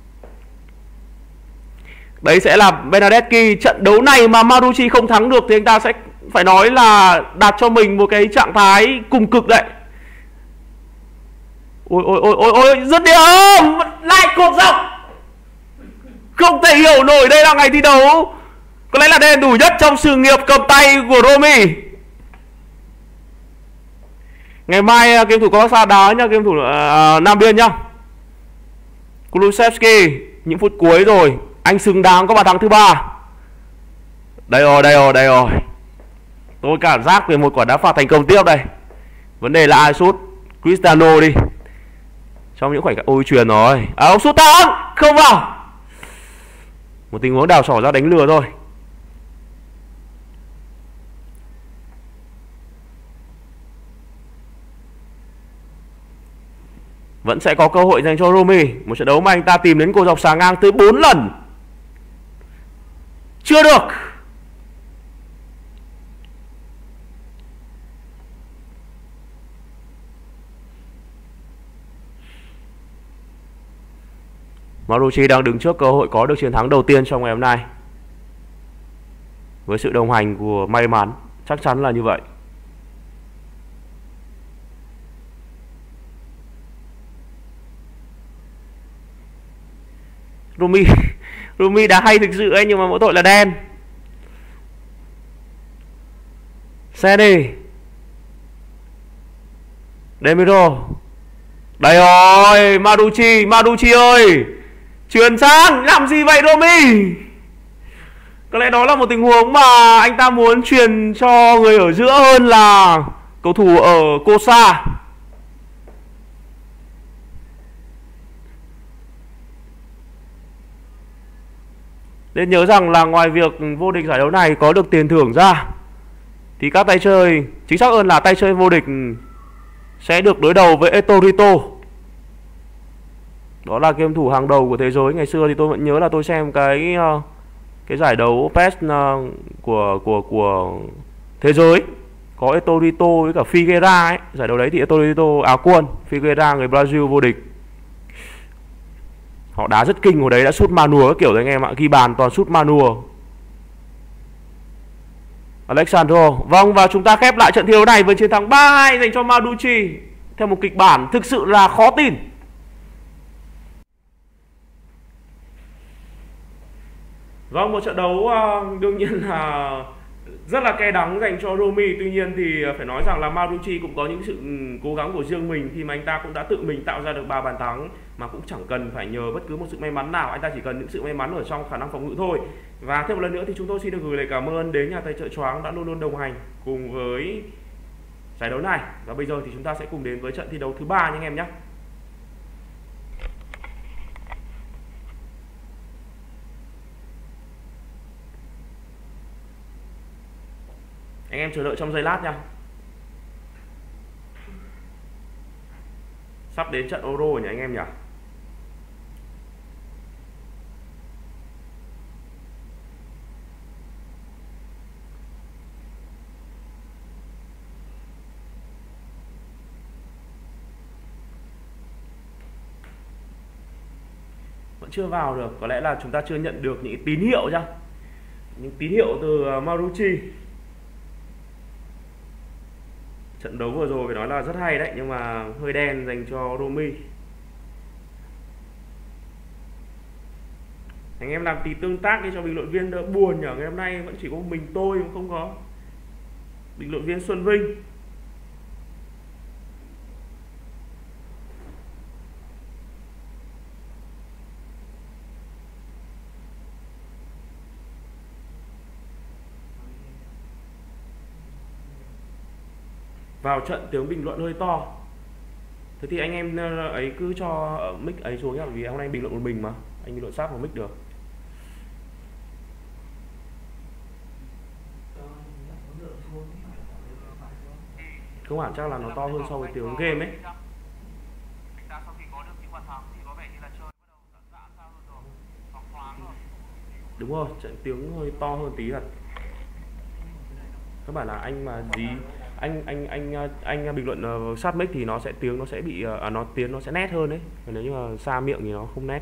Đấy sẽ là Benedetti. Trận đấu này mà Marucci không thắng được thì anh ta sẽ phải nói là đạt cho mình một cái trạng thái cùng cực đấy. Ôi, dứt điểm, lại cột dọc. Không thể hiểu nổi, đây là ngày thi đấu có lẽ là đen đủ nhất trong sự nghiệp cầm tay của Romy. Ngày mai game thủ có xa đá nhá, game thủ Nam Biên nhá. Kulusevski, những phút cuối rồi, anh xứng đáng có bàn thắng thứ 3. Đây rồi. Tôi cảm giác về một quả đá phạt thành công tiếp đây. Vấn đề là ai sút? Cristiano đi. Trong những khoảnh khắc ôi truyền rồi. Ông sút thắng, không vào. Một tình huống đào sỏ ra đánh lừa thôi. Vẫn sẽ có cơ hội dành cho Romy. Một trận đấu mà anh ta tìm đến cột dọc xà ngang tới 4 lần. Chưa được. Marucci đang đứng trước cơ hội có được chiến thắng đầu tiên trong ngày hôm nay. Với sự đồng hành của may mắn, chắc chắn là như vậy. Rumi đá hay thực sự ấy, nhưng mà mỗi tội là đen. Sene, Demiro. Đây rồi, Marucci ơi, chuyền sang, làm gì vậy Romy? Có lẽ đó là một tình huống mà anh ta muốn truyền cho người ở giữa hơn là cầu thủ ở Cosa. Nên nhớ rằng là ngoài việc vô địch giải đấu này có được tiền thưởng ra, thì các tay chơi, chính xác hơn là tay chơi vô địch, sẽ được đối đầu với Etorito. Đó là game thủ hàng đầu của thế giới. Ngày xưa thì tôi vẫn nhớ là tôi xem cái giải đấu PES của thế giới, có Etorito với cả Figueira ấy. Giải đấu đấy thì Etorito Á quân, Figueira người Brazil vô địch. Họ đá rất kinh, hồi đấy đã sút manual các kiểu rồi anh em ạ, ghi bàn toàn sút manual. Alexandro. Vâng, và chúng ta khép lại trận thi đấu này với chiến thắng 3-2 dành cho Marucci theo một kịch bản thực sự là khó tin. Vâng, một trận đấu đương nhiên là rất là cay đắng dành cho Romy. Tuy nhiên thì phải nói rằng là Marucci cũng có những sự cố gắng của riêng mình, khi mà anh ta cũng đã tự mình tạo ra được 3 bàn thắng mà cũng chẳng cần phải nhờ bất cứ một sự may mắn nào. Anh ta chỉ cần những sự may mắn ở trong khả năng phòng ngự thôi. Và thêm một lần nữa thì chúng tôi xin được gửi lời cảm ơn đến nhà tài trợ choáng đã luôn luôn đồng hành cùng với giải đấu này. Và bây giờ thì chúng ta sẽ cùng đến với trận thi đấu thứ 3 nha anh em nhé. Anh em chờ đợi trong giây lát nha. Sắp đến trận Euro rồi nhỉ anh em nhỉ. Vẫn chưa vào được, có lẽ là chúng ta chưa nhận được những tín hiệu nhá. Những tín hiệu từ Marucci. Trận đấu vừa rồi phải nói là rất hay đấy, nhưng mà hơi đen dành cho Romy. Anh em làm tí tương tác đi cho bình luận viên đỡ buồn nhỉ. Ngày hôm nay vẫn chỉ có một mình tôi mà không có bình luận viên Xuân Vinh. Vào trận tiếng bình luận hơi to. Thế thì anh em ấy cứ cho mic ấy xuống nhá, vì hôm nay bình luận một mình mà, anh bình luận sát vào mic được. Không hẳn, chắc là nó to hơn so với tiếng game ấy. Đúng rồi, trận tiếng hơi to hơn tí thật. Các bạn là anh mà gì anh bình luận sát mic thì nó sẽ tiếng nó sẽ bị nó sẽ nét hơn đấy. Còn nếu như mà xa miệng thì nó không nét.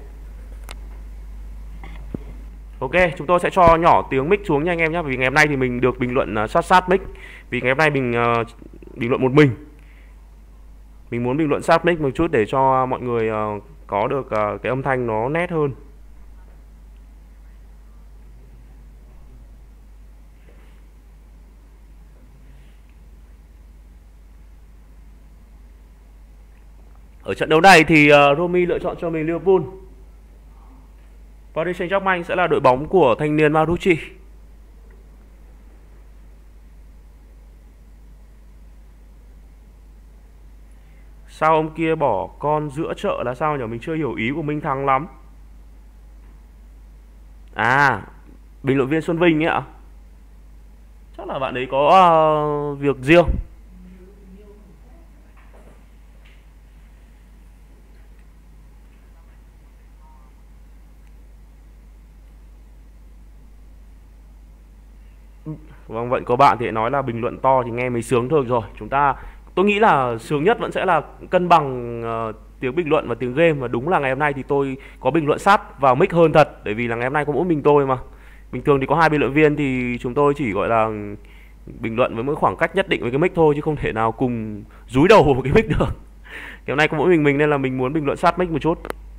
Ok, chúng tôi sẽ cho nhỏ tiếng mic xuống nha anh em nhé. Vì ngày hôm nay thì mình được bình luận sát mic. Vì ngày hôm nay mình bình luận một mình. Mình muốn bình luận sát mic một chút để cho mọi người có được cái âm thanh nó nét hơn. Ở trận đấu này thì Romy lựa chọn cho mình Liverpool. Paris Saint-Germain sẽ là đội bóng của thanh niên Marucci. Sao ông kia bỏ con giữa chợ là sao nhỉ? Mình chưa hiểu ý của Minh Thắng lắm. À, bình luận viên Xuân Vinh ấy ạ. Chắc là bạn ấy có việc riêng. Vâng, vậy có bạn thì nói là bình luận to thì nghe mới sướng thôi rồi. Chúng ta Tôi nghĩ là sướng nhất vẫn sẽ là cân bằng tiếng bình luận và tiếng game. Và đúng là ngày hôm nay thì tôi có bình luận sát vào mic hơn thật, bởi vì là ngày hôm nay có mỗi mình tôi mà. Bình thường thì có hai bình luận viên thì chúng tôi chỉ gọi là bình luận với một khoảng cách nhất định với cái mic thôi, chứ không thể nào cùng dúi đầu vào một cái mic được. Ngày hôm nay có mỗi mình nên là mình muốn bình luận sát mic một chút.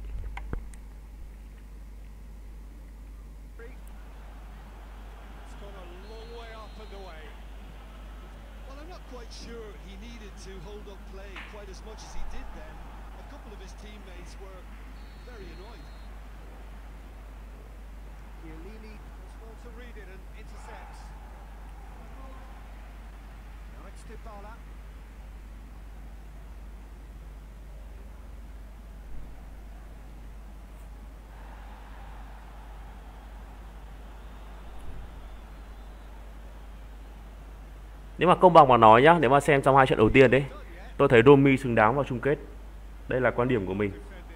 Nếu mà công bằng mà nói nhá, nếu mà xem trong hai trận đầu tiên đấy, tôi thấy Romy xứng đáng vào chung kết. Đây là quan điểm của mình.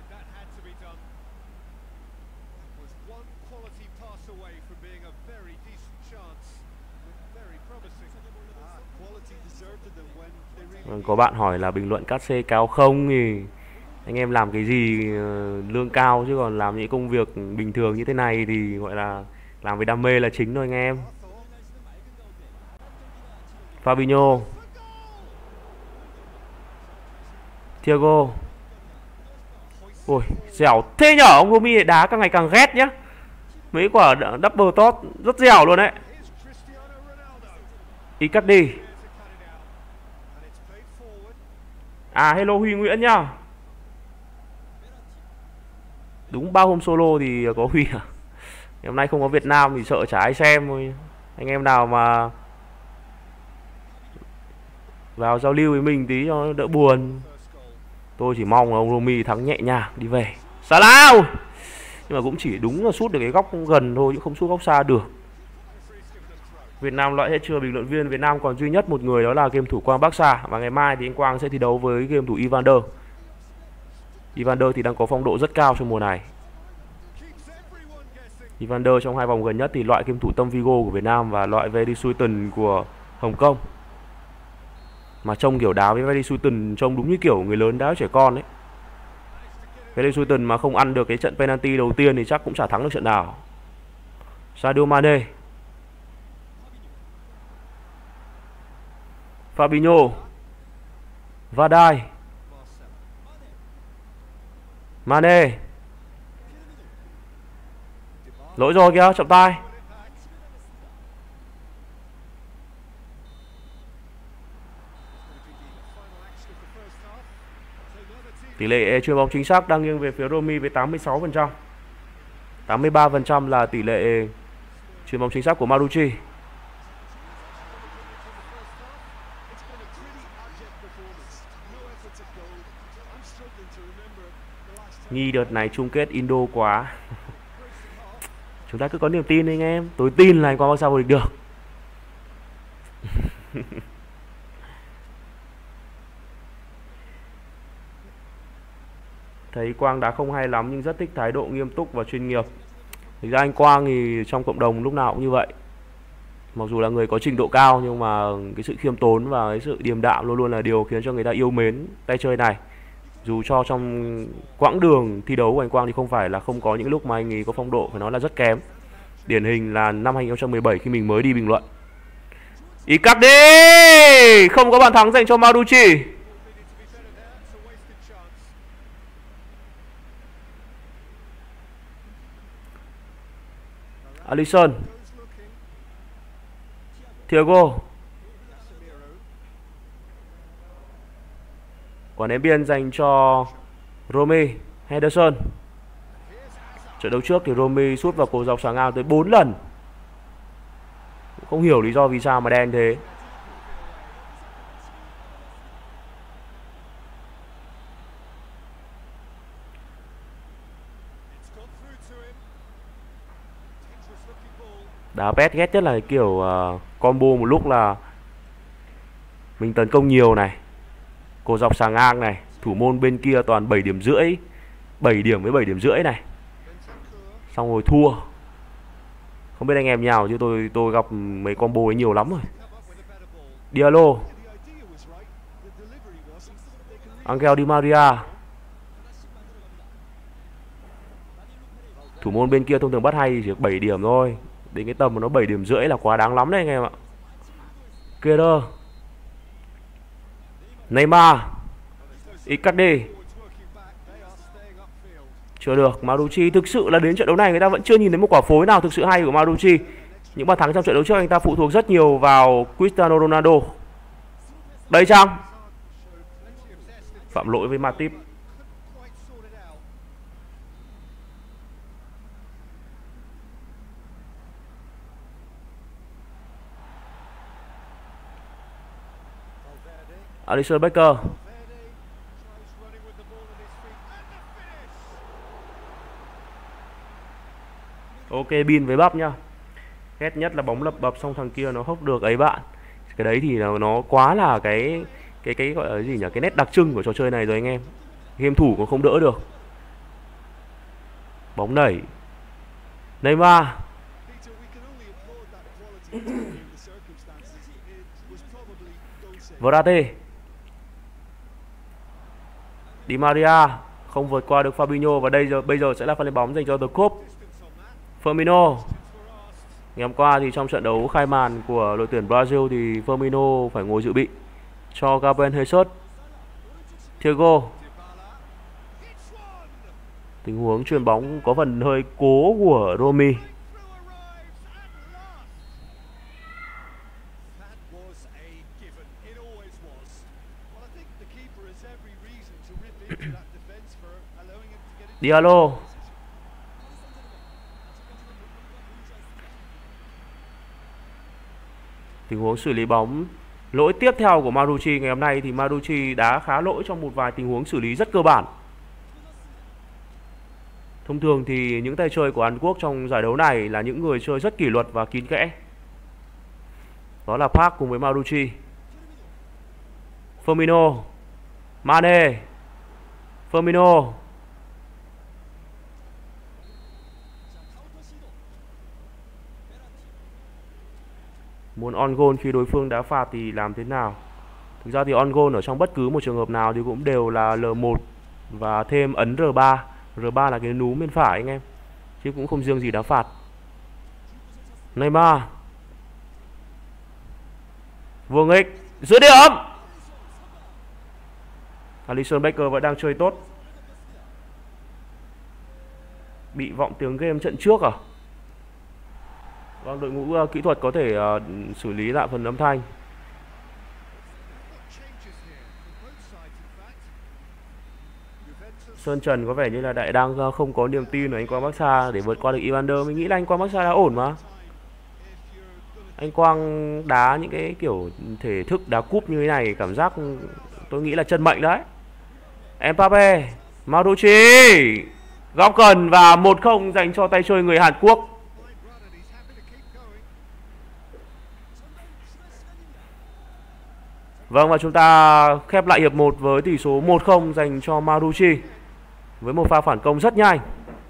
Có bạn hỏi là bình luận cát xê cao không, thì anh em làm cái gì lương cao, chứ còn làm những công việc bình thường như thế này thì gọi là làm với đam mê là chính thôi anh em. Fabinho, Thiago. Ôi, dẻo thế nhở, ông Romy đá càng ngày càng ghét nhá. Mấy quả double top rất dẻo luôn đấy. Icardi. À, hello Huy Nguyễn nhá. Đúng 3 hôm solo thì có Huy à? Hôm nay không có Việt Nam thì sợ chả ai xem thôi. Anh em nào mà vào giao lưu với mình tí cho đỡ buồn. Tôi chỉ mong là ông Romy thắng nhẹ nhàng đi về. Salah! Nhưng mà cũng chỉ đúng là sút được cái góc gần thôi, chứ không sút góc xa được. Việt Nam loại hết chưa? Bình luận viên Việt Nam còn duy nhất một người, đó là game thủ Quang Barca. Và ngày mai thì anh Quang sẽ thi đấu với game thủ Evander. Evander thì đang có phong độ rất cao trong mùa này. Evander trong hai vòng gần nhất thì loại game thủ Tâm Vigo của Việt Nam và loại Vedi Sultan của Hồng Kông. Mà trông kiểu đá với Vedi Sultan trông đúng như kiểu người lớn đá với trẻ con ấy. Vedi Sultan mà không ăn được cái trận penalty đầu tiên thì chắc cũng chả thắng được trận nào. Sadio Mane, Fabinho, Vadai, Mane. Lỗi rồi kìa, chậm tay. Tỷ lệ chuyền bóng chính xác đang nghiêng về phía Romy với 86%. 83% là tỷ lệ chuyền bóng chính xác của Marucci. Nghi đợt này chung kết Indo quá. Chúng ta cứ có niềm tin đi anh em. Tôi tin là anh Quang Barca vô địch được. Thấy Quang đá không hay lắm nhưng rất thích thái độ nghiêm túc và chuyên nghiệp. Thực ra anh Quang thì trong cộng đồng lúc nào cũng như vậy. Mặc dù là người có trình độ cao nhưng mà cái sự khiêm tốn và cái sự điềm đạm luôn luôn là điều khiến cho người ta yêu mến tay chơi này. Dù cho trong quãng đường thi đấu của anh Quang thì không phải là không có những lúc mà anh ấy có phong độ phải nói là rất kém. Điển hình là năm 2017 khi mình mới đi bình luận. Icardi! Không có bàn thắng dành cho Marucci. Alisson, Thiago. Quả ném biên dành cho Romy Henderson. Trận đấu trước thì Romy sút vào cột dọc xà ngang tới 4 lần. Không hiểu lý do vì sao mà đen thế. Đá pet ghét nhất là kiểu combo một lúc là mình tấn công nhiều này, cột dọc xà ngang này, thủ môn bên kia toàn 7 điểm rưỡi, 7 điểm với 7 điểm rưỡi này, xong rồi thua. Không biết anh em nhào chứ tôi gặp mấy combo ấy nhiều lắm rồi. Diallo, Angel Di Maria. Thủ môn bên kia thông thường bắt hay chỉ 7 điểm thôi. Đến cái tầm mà nó 7 điểm rưỡi là quá đáng lắm đấy anh em ạ. Keder, Neymar, Icardi. Chưa được. Marucci thực sự là đến trận đấu này người ta vẫn chưa nhìn thấy một quả phối nào thực sự hay của Marucci. Những bàn thắng trong trận đấu trước anh ta phụ thuộc rất nhiều vào Cristiano Ronaldo. Đây chăng? Phạm lỗi với Matip. Alisson Becker. Ok, Bin với bắp nhá. Ghét nhất là bóng lập bập xong thằng kia nó hốc được ấy bạn. Cái đấy thì nó quá là cái gọi là gì nhỉ? Cái nét đặc trưng của trò chơi này rồi anh em. Game thủ cũng không đỡ được. Bóng đẩy. Neymar. Verratti. Di Maria không vượt qua được Fabinho và bây giờ sẽ là pha lên bóng dành cho The Coupe. Firmino. Ngày hôm qua thì trong trận đấu khai màn của đội tuyển Brazil thì Firmino phải ngồi dự bị cho Gabriel Jesus. Thiago. Tình huống chuyền bóng có phần hơi cố của Romy. Diallo. Tình huống xử lý bóng. Lỗi tiếp theo của Marucci ngày hôm nay thì Marucci đã khá lỗi trong một vài tình huống xử lý rất cơ bản. Thông thường thì những tay chơi của Hàn Quốc trong giải đấu này là những người chơi rất kỷ luật và kín kẽ. Đó là Park cùng với Marucci. Firmino. Mane. Firmino. Muốn on goal khi đối phương đá phạt thì làm thế nào? Thực ra thì on goal ở trong bất cứ một trường hợp nào thì cũng đều là L1 và thêm ấn R3. R3 là cái núm bên phải anh em, chứ cũng không riêng gì đá phạt. Neymar. Vô nghịch. Dứt điểm. Alisson Becker vẫn đang chơi tốt. Bị vọng tiếng game trận trước à? Vâng, đội ngũ kỹ thuật có thể xử lý lại phần âm thanh. Sơn Trần có vẻ như là đại đang không có niềm tin ở anh Quang Bắc Sa để vượt qua được Evander. Mình nghĩ là anh Quang Bắc Sa đã ổn mà. Anh Quang đá những cái kiểu thể thức đá cúp như thế này cảm giác tôi nghĩ là chân mệnh đấy. Mbappe, Marucci, góc gần và 1-0 dành cho tay chơi người Hàn Quốc. Vâng, và chúng ta khép lại hiệp 1 với tỷ số 1-0 dành cho Marucci với một pha phản công rất nhanh.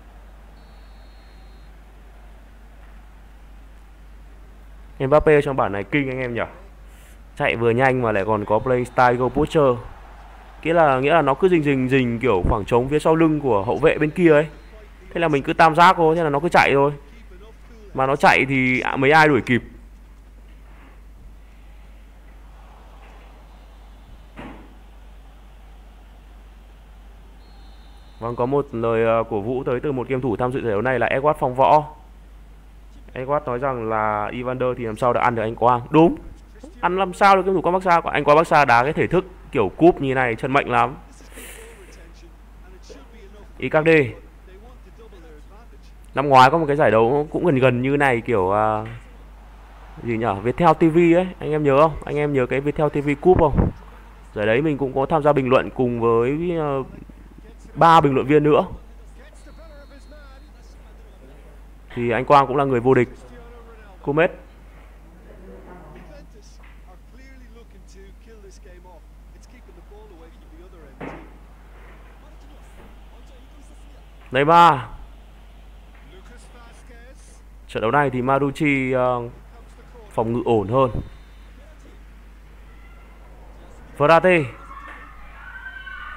Mbappe trong bản này kinh anh em nhỉ. Chạy vừa nhanh mà lại còn có playing style goal pusher. Nghĩa là nó cứ rình kiểu khoảng trống phía sau lưng của hậu vệ bên kia ấy. Thế là mình cứ tam giác thôi, thế là nó cứ chạy thôi. Mà nó chạy thì mấy ai đuổi kịp. Vâng, có một lời cổ vũ tới từ một game thủ tham dự giải đấu này là Edward Phong Võ. Edward nói rằng là Evander thì làm sao đã ăn được anh Quang. Đúng, ăn làm sao được game thủ Quang Bắc Sa. Anh Quang Bắc Sa đá cái thể thức kiểu cúp như này chân mệnh lắm. Icardi. Năm ngoái có một cái giải đấu cũng gần như này kiểu gì nhỉ, Viettel TV ấy, anh em nhớ không? Anh em nhớ cái Viettel TV Cup không? Giải đấy mình cũng có tham gia bình luận cùng với 3 bình luận viên nữa. Thì anh Quang cũng là người vô địch. Comet. Neymar. Trận đấu này thì Marucci phòng ngự ổn hơn. Verratti.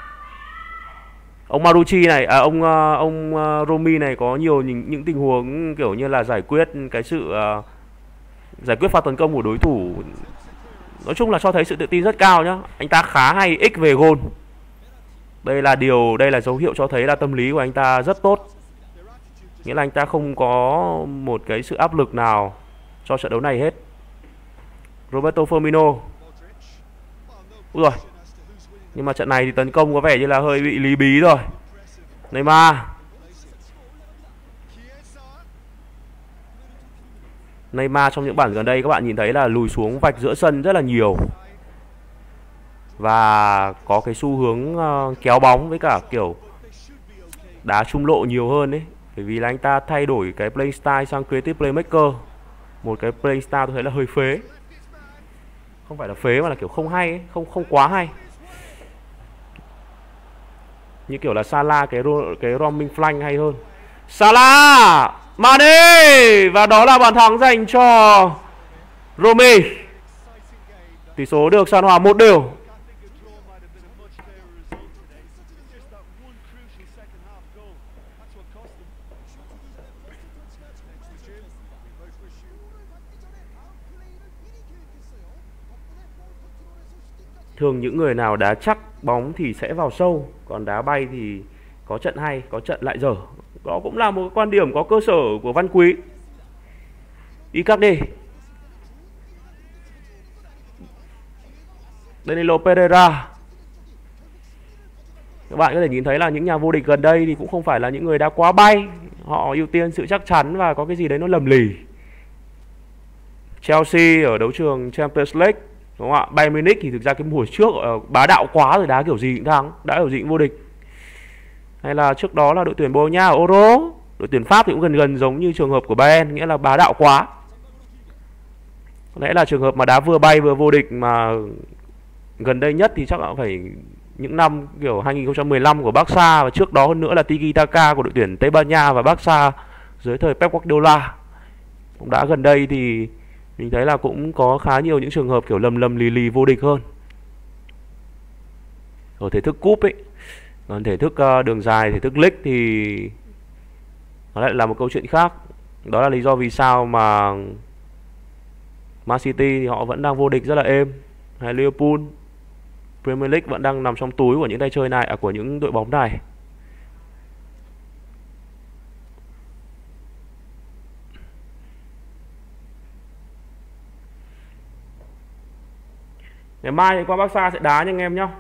Ông Marucci này, ông Romy này có nhiều những tình huống kiểu như là giải quyết cái sự giải quyết pha tấn công của đối thủ. Nói chung là cho thấy sự tự tin rất cao nhá. Anh ta khá hay x về gôn. Đây là dấu hiệu cho thấy là tâm lý của anh ta rất tốt. Nghĩa là anh ta không có một cái sự áp lực nào cho trận đấu này hết. Roberto Firmino. Úi rồi. Nhưng mà trận này thì tấn công có vẻ như là hơi bị lý bí rồi. Neymar. Neymar trong những bản gần đây các bạn nhìn thấy là lùi xuống vạch giữa sân rất là nhiều. Và có cái xu hướng kéo bóng với cả kiểu đá trung lộ nhiều hơn ấy. Bởi vì là anh ta thay đổi cái play style sang creative playmaker. Một cái play style tôi thấy là hơi phế. Không phải là phế mà là kiểu không hay ấy, không quá hay. Như kiểu là Salah cái roaming flank hay hơn. Salah, Mane và đó là bàn thắng dành cho Rome. Tỷ số được san hòa 1-1. Thường những người nào đá chắc bóng thì sẽ vào sâu, còn đá bay thì có trận hay, có trận lại dở. Đó cũng là một quan điểm có cơ sở của Văn Quý. Icardi, Danilo Pereira. Các bạn có thể nhìn thấy là những nhà vô địch gần đây thì cũng không phải là những người đá quá bay. Họ ưu tiên sự chắc chắn và có cái gì đấy nó lầm lì. Chelsea ở đấu trường Champions League, đúng không ạ? Bayern Munich thì thực ra cái mùa trước bá đạo quá rồi, đá kiểu gì cũng thắng, đá kiểu gì cũng vô địch. Hay là trước đó là đội tuyển Bồ Đào Nha ở Euro, đội tuyển Pháp thì cũng gần giống như trường hợp của Bayern, nghĩa là bá đạo quá. Có lẽ là trường hợp mà đá vừa bay vừa vô địch mà gần đây nhất thì chắc là phải những năm kiểu 2015 của Barca, và trước đó hơn nữa là Tiki Taka của đội tuyển Tây Ban Nha và Barca dưới thời Pep Guardiola. Cũng đã gần đây thì mình thấy là cũng có khá nhiều những trường hợp kiểu lầm lì vô địch hơn. Ở thể thức cúp ấy, còn thể thức đường dài, thể thức league thì nó lại là một câu chuyện khác. Đó là lý do vì sao mà Man City thì họ vẫn đang vô địch rất là êm, hay Liverpool, Premier League vẫn đang nằm trong túi của những tay chơi này, của những đội bóng này. Ngày mai thì qua Barca sẽ đá nha anh em nhé.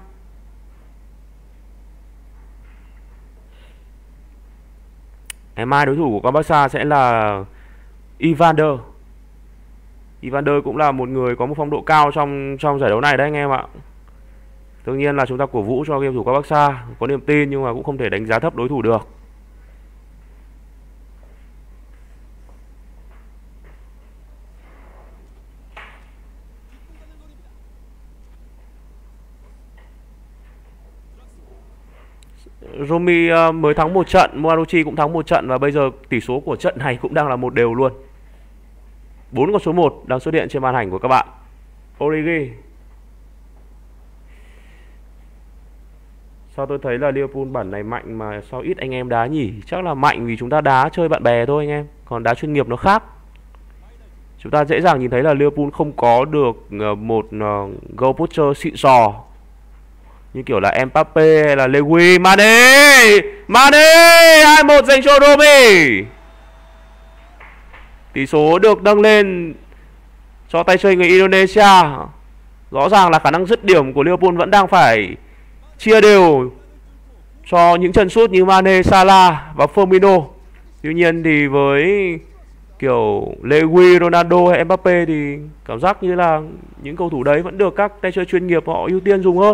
Ngày mai đối thủ của qua Barca sẽ là Evander. Evander cũng là một người có một phong độ cao trong giải đấu này đấy anh em ạ. Tất nhiên là chúng ta cổ vũ cho game thủ qua Barca, có niềm tin nhưng mà cũng không thể đánh giá thấp đối thủ được. Romy mới thắng một trận, Marucci cũng thắng một trận và bây giờ tỷ số của trận này cũng đang là 1-1 luôn. 4 con số 1 đang xuất hiện trên màn ảnh của các bạn. Origi. Sao tôi thấy là Liverpool bản này mạnh mà sao ít anh em đá nhỉ? Chắc là mạnh vì chúng ta đá chơi bạn bè thôi anh em, còn đá chuyên nghiệp nó khác. Chúng ta dễ dàng nhìn thấy là Liverpool không có được một goal poacher xịn sò như kiểu là Mbappe hay là Lewy. Mane 2-1 dành cho Rome. Tỷ số được nâng lên cho tay chơi người Indonesia. Rõ ràng là khả năng dứt điểm của Liverpool vẫn đang phải chia đều cho những chân sút như Mane, Salah và Firmino. Tuy nhiên thì với kiểu Lewy, Ronaldo hay Mbappe thì cảm giác như là những cầu thủ đấy vẫn được các tay chơi chuyên nghiệp họ ưu tiên dùng hơn.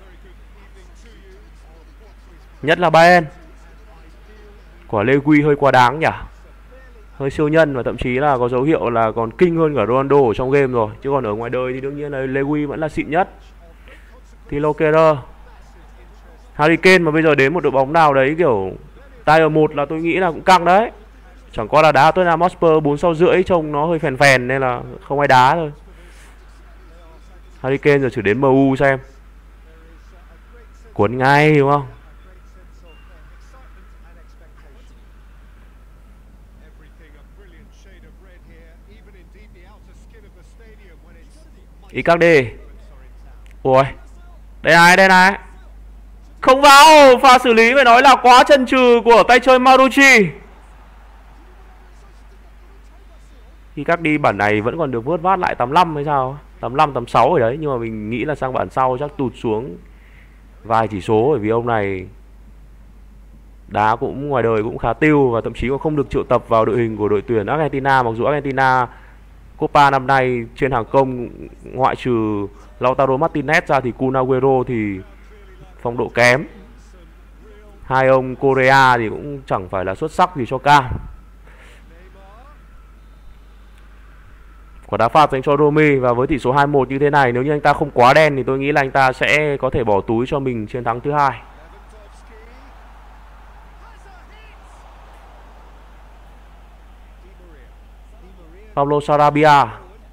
Nhất là Bayern. Quả Lewy hơi quá đáng nhỉ, hơi siêu nhân và thậm chí là có dấu hiệu là còn kinh hơn cả Ronaldo ở trong game rồi. Chứ còn ở ngoài đời thì đương nhiên là Lewy vẫn là xịn nhất. Thilo Kehrer, Harry Kane mà bây giờ đến một đội bóng nào đấy kiểu tier 1 là tôi nghĩ là cũng căng đấy. Chẳng qua là đá Tottenham Hotspur 4 sao rưỡi trông nó hơi phèn phèn nên là không ai đá thôi. Harry Kane giờ chuyển đến MU xem, cuốn ngay đúng không? Icardi. Ui, đây này. Không vào, pha xử lý phải nói là quá chần chừ của tay chơi Marucci. Icardi bản này vẫn còn được vớt vát lại 85 hay sao, 85 86 rồi đấy, nhưng mà mình nghĩ là sang bản sau chắc tụt xuống vài chỉ số, bởi vì ông này đá cũng ngoài đời cũng khá tiêu và thậm chí còn không được triệu tập vào đội hình của đội tuyển Argentina. Mặc dù Argentina Copa năm nay trên hàng công ngoại trừ Lautaro Martinez ra thì Kun Agüero thì phong độ kém. Hai ông Korea thì cũng chẳng phải là xuất sắc gì cho cam. Quả đá phạt dành cho Romy, và với tỷ số 2-1 như thế này, nếu như anh ta không quá đen thì tôi nghĩ là anh ta sẽ có thể bỏ túi cho mình chiến thắng thứ hai. Pablo Sarabia.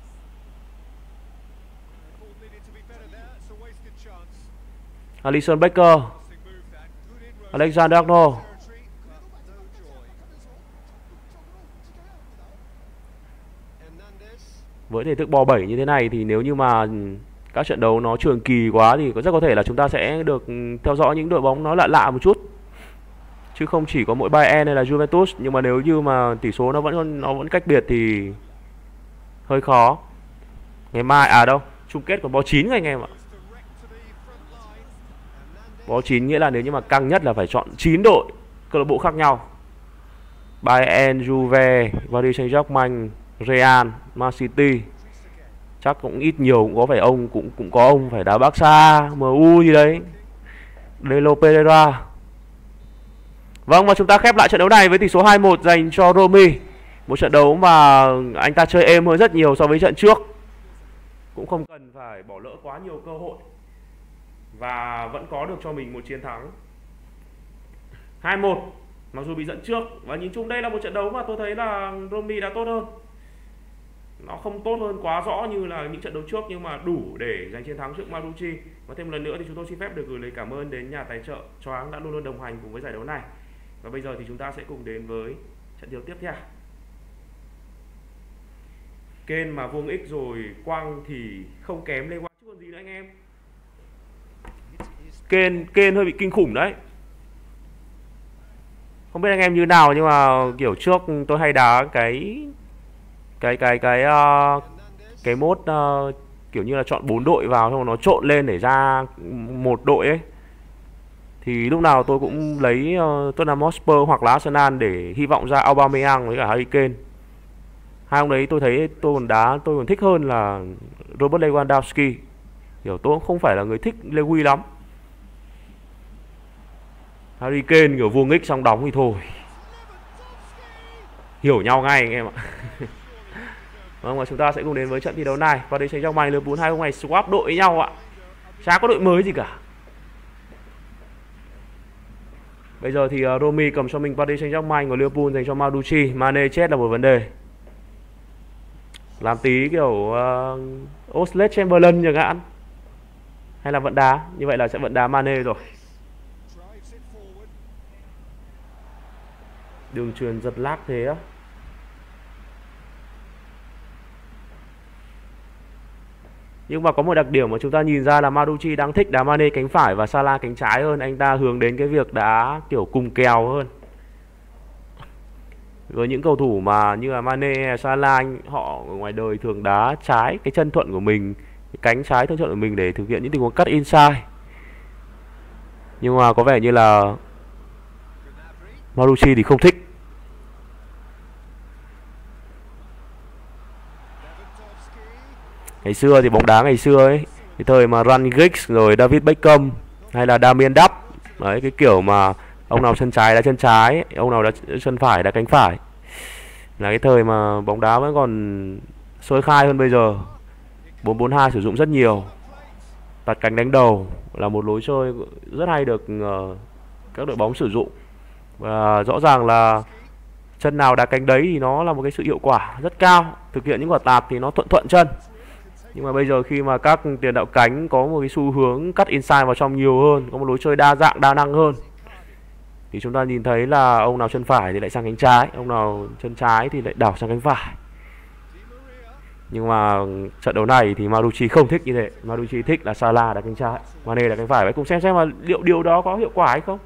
Alisson Becker. Alexander Arnold. Với thể thức bò bẩy như thế này thì nếu như mà các trận đấu nó trường kỳ quá thì rất có thể là chúng ta sẽ được theo dõi những đội bóng nó lạ lạ một chút, chứ không chỉ có mỗi Bayern hay là Juventus. Nhưng mà nếu như mà tỷ số nó vẫn cách biệt thì hơi khó. Ngày mai chung kết còn bó 9 anh em ạ. Bó 9 nghĩa là nếu như mà căng nhất là phải chọn 9 đội câu lạc bộ khác nhau. Bayern, Juve, Paris Saint-Germain, Real, Man City. Chắc cũng ít nhiều cũng có phải cũng có ông phải đá Barca, MU gì đấy. Delo Pereira. Vâng, và chúng ta khép lại trận đấu này với tỷ số 2-1 dành cho Romy. Một trận đấu mà anh ta chơi êm hơn rất nhiều so với trận trước. Cũng không cần phải bỏ lỡ quá nhiều cơ hội, và vẫn có được cho mình một chiến thắng 2-1 mặc dù bị dẫn trước. Và nhìn chung đây là một trận đấu mà tôi thấy là Romy đã tốt hơn. Nó không tốt hơn quá rõ như là những trận đấu trước, nhưng mà đủ để giành chiến thắng trước Marucci. Và thêm một lần nữa thì chúng tôi xin phép được gửi lời cảm ơn đến nhà tài trợ Choáng đã luôn luôn đồng hành cùng với giải đấu này. Và bây giờ thì chúng ta sẽ cùng đến với trận đấu tiếp theo. Kane mà vuông X rồi quăng thì không kém Lê Quang chứ còn gì nữa anh em. Kane hơi bị kinh khủng đấy. Không biết anh em như nào, nhưng mà kiểu trước tôi hay đá cái mốt kiểu như là chọn 4 đội vào xong nó trộn lên để ra một đội ấy. Thì lúc nào tôi cũng lấy Tottenham Hotspur hoặc là Arsenal để hy vọng ra Aubameyang với cả Harry Kane. Hai ông đấy tôi thấy tôi còn thích hơn là Robert Lewandowski. Kiểu tôi cũng không phải là người thích Lewis lắm. Harry Kane kiểu vuông X xong đóng thì thôi. Hiểu nhau ngay anh em ạ. Vâng, và chúng ta sẽ cùng đến với trận thi đấu này. Và đây sẽ trong màn Liverpool hai ông này swap đội với nhau ạ. Chả có đội mới gì cả. Bây giờ thì Romy cầm cho mình Paris Saint-Germain, của Liverpool dành cho Marucci. Mane chết là một vấn đề. Làm tí kiểu Oxlade-Chamberlain chẳng hạn. Hay là vận đá. Như vậy là sẽ vận đá Mane rồi. Đường truyền giật lag thế á. Nhưng mà có một đặc điểm mà chúng ta nhìn ra là Marucci đang thích đá Mane cánh phải và Salah cánh trái hơn. Anh ta hướng đến cái việc đá kiểu cùng kèo hơn. Với những cầu thủ mà như là Mane, Salah, họ ở ngoài đời thường đá trái cái chân thuận của mình, cái cánh trái thân thuận của mình để thực hiện những tình huống cắt inside. Nhưng mà có vẻ như là Marucci thì không thích. Ngày xưa thì bóng đá ngày xưa ấy, cái thời mà Ryan Giggs rồi David Beckham hay là Damien Duff, đấy, cái kiểu mà ông nào chân trái đá chân trái, ông nào đá chân phải đá cánh phải, là cái thời mà bóng đá vẫn còn sơ khai hơn bây giờ. 4-4-2 sử dụng rất nhiều. Tạt cánh đánh đầu là một lối chơi rất hay được các đội bóng sử dụng. Và rõ ràng là chân nào đá cánh đấy thì nó là một cái sự hiệu quả rất cao. Thực hiện những quả tạt thì nó thuận chân. Nhưng mà bây giờ khi mà các tiền đạo cánh có một cái xu hướng cắt inside vào trong nhiều hơn, có một lối chơi đa dạng, đa năng hơn, thì chúng ta nhìn thấy là ông nào chân phải thì lại sang cánh trái, ông nào chân trái thì lại đảo sang cánh phải. Nhưng mà trận đấu này thì Marucci không thích như thế. Marucci thích là Salah đá cánh trái, Mane đá cánh phải. Hãy cùng xem mà liệu điều đó có hiệu quả hay không.